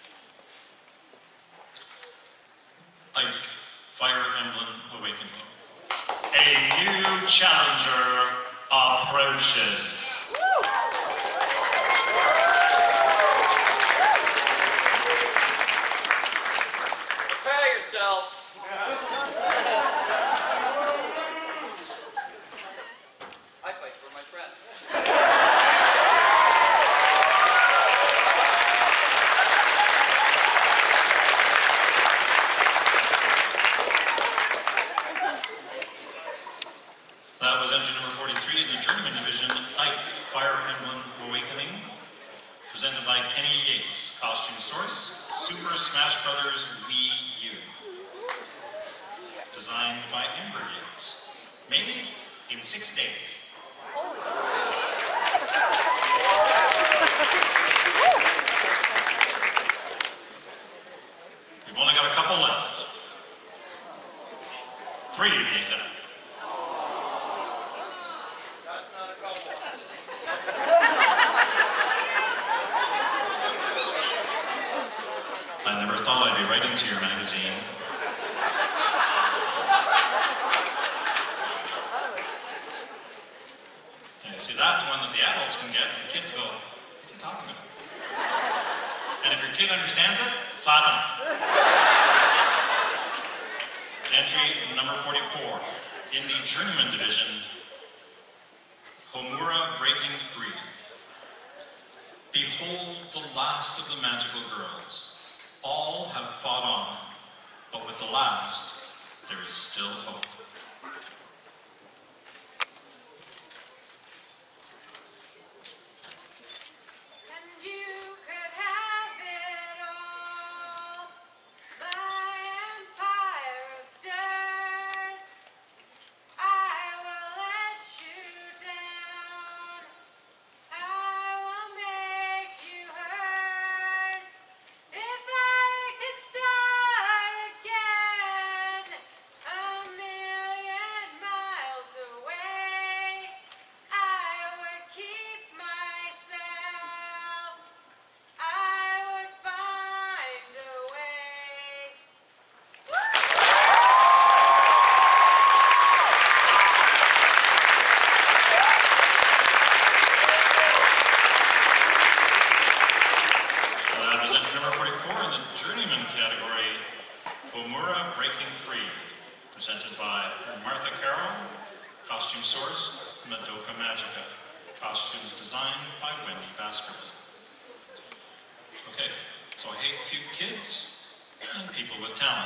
Ike, Fire Emblem Awakening. A new challenger approaches. Prepare yourself. I fight for my friends. That was entry number forty-three in the Journeyman Division, Ike, Fire Emblem Awakening, presented by Kenny Yates, Costume Source, Super Smash Brothers Wii U. designed by Ember Yates, made in six days. We've only got a couple left. Three to be exact. That's not a couple. I never thought I'd be writing to your magazine. And you see, that's one that the adults can get, and the kids go, what's he talking about? And if your kid understands it, slap him. Entry number forty-four. In the Journeyman division, Homura Breaking Free. Behold the last of the magical girls. All have fought on, but with the last, there is still hope. And you could have it all, my empire of dirt. I will let you down. I will make you hurt. If I could start again, a million miles away, I would keep myself. I would find a way. So that was entry number forty-four in the Journeyman category, Homura Breaking Free, presented by Martha Carroll, costume source, Madoka Magica, costumes designed by Wendy Baskerville. Okay, so I hate cute kids and people with talent.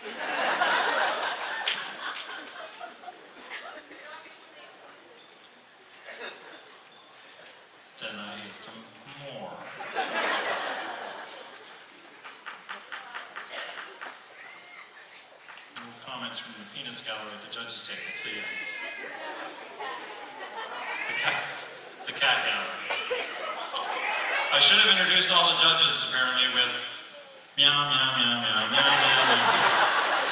Then I hate them more. No comments from the Peanuts Gallery at the judges' table, please. The cat, the cat gallery. I should have introduced all the judges apparently with meow, meow, meow, meow, meow, meow, meow.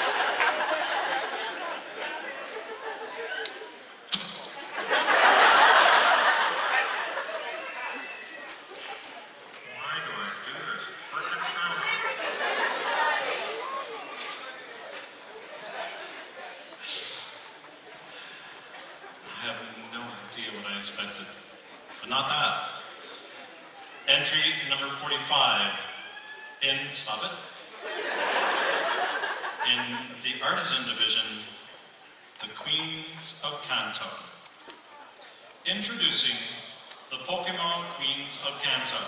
Why do I do this? Frickin' camera. I have no idea what I expected, but not that. Entry number forty-five in, stop it, in the Artisan division, the Queens of Kanto. Introducing the Pokemon Queens of Kanto.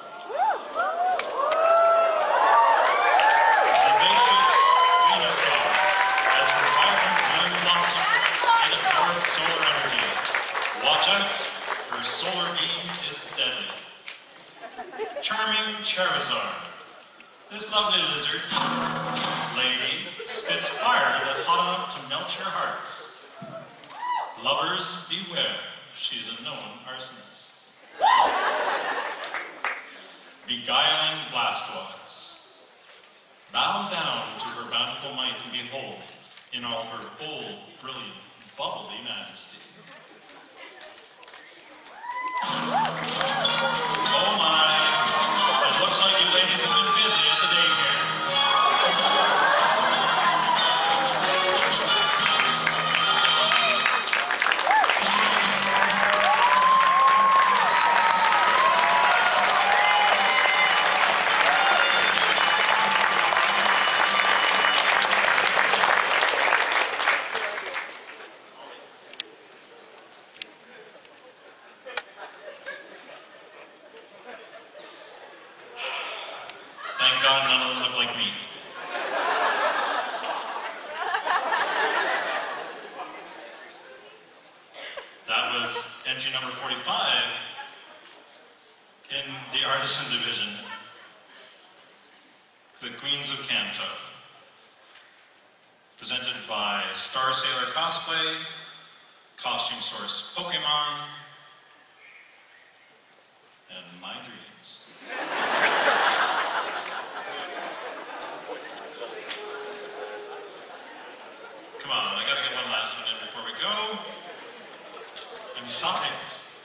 Vivacious Venusaur has her vibrant bloom blossoms and absorbs solar energy. Watch out, her solar beam is deadly. Charming Charizard. This lovely lizard lady spits fire that's hot enough to melt your hearts. Lovers, beware. She's a known arsonist. Beguiling Blastoise. Bow down to her bountiful might and behold in all her bold, brilliant, bubbly majesty. Oh my. It looks like you ladies have been busy at the daycare. Thank God none of them look like me. That was entry number forty-five in the Artisan division, the Queens of Kanto, presented by Star Sailor Cosplay, Costume Source Pokemon, and My Dreams. Come on, I gotta get one last one in before we go. And besides,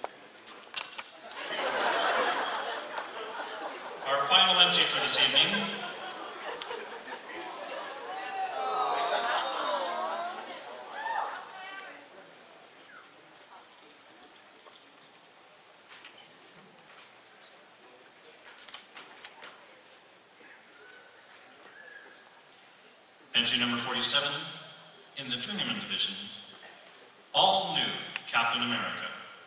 our final entry for this evening entry number forty-seven, in the Journeyman Division, all-new Captain America.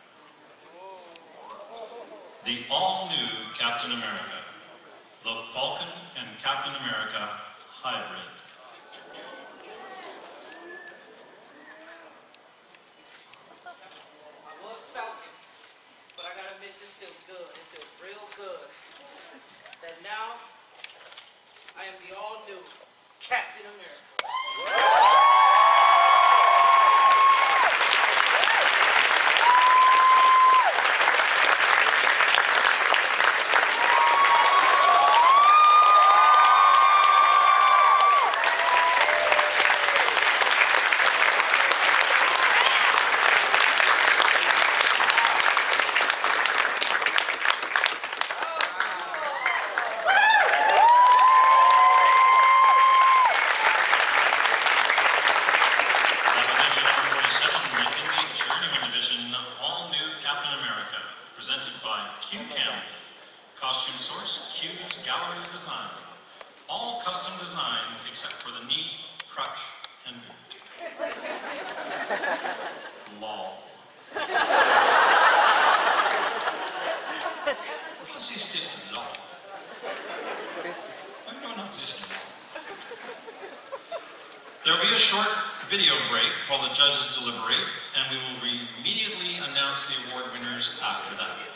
The all-new Captain America, the Falcon and Captain America hybrid. I was Falcon, but I gotta admit this feels good. It feels real good. That now, I am the all-new Captain America. Costume Source, Q's Gallery Design. All custom designed except for the knee, crutch, and boot. Lol. Was ist this law? What is this? I don't know this law. There will be a short video break while the judges deliberate, and we will immediately announce the award winners after that.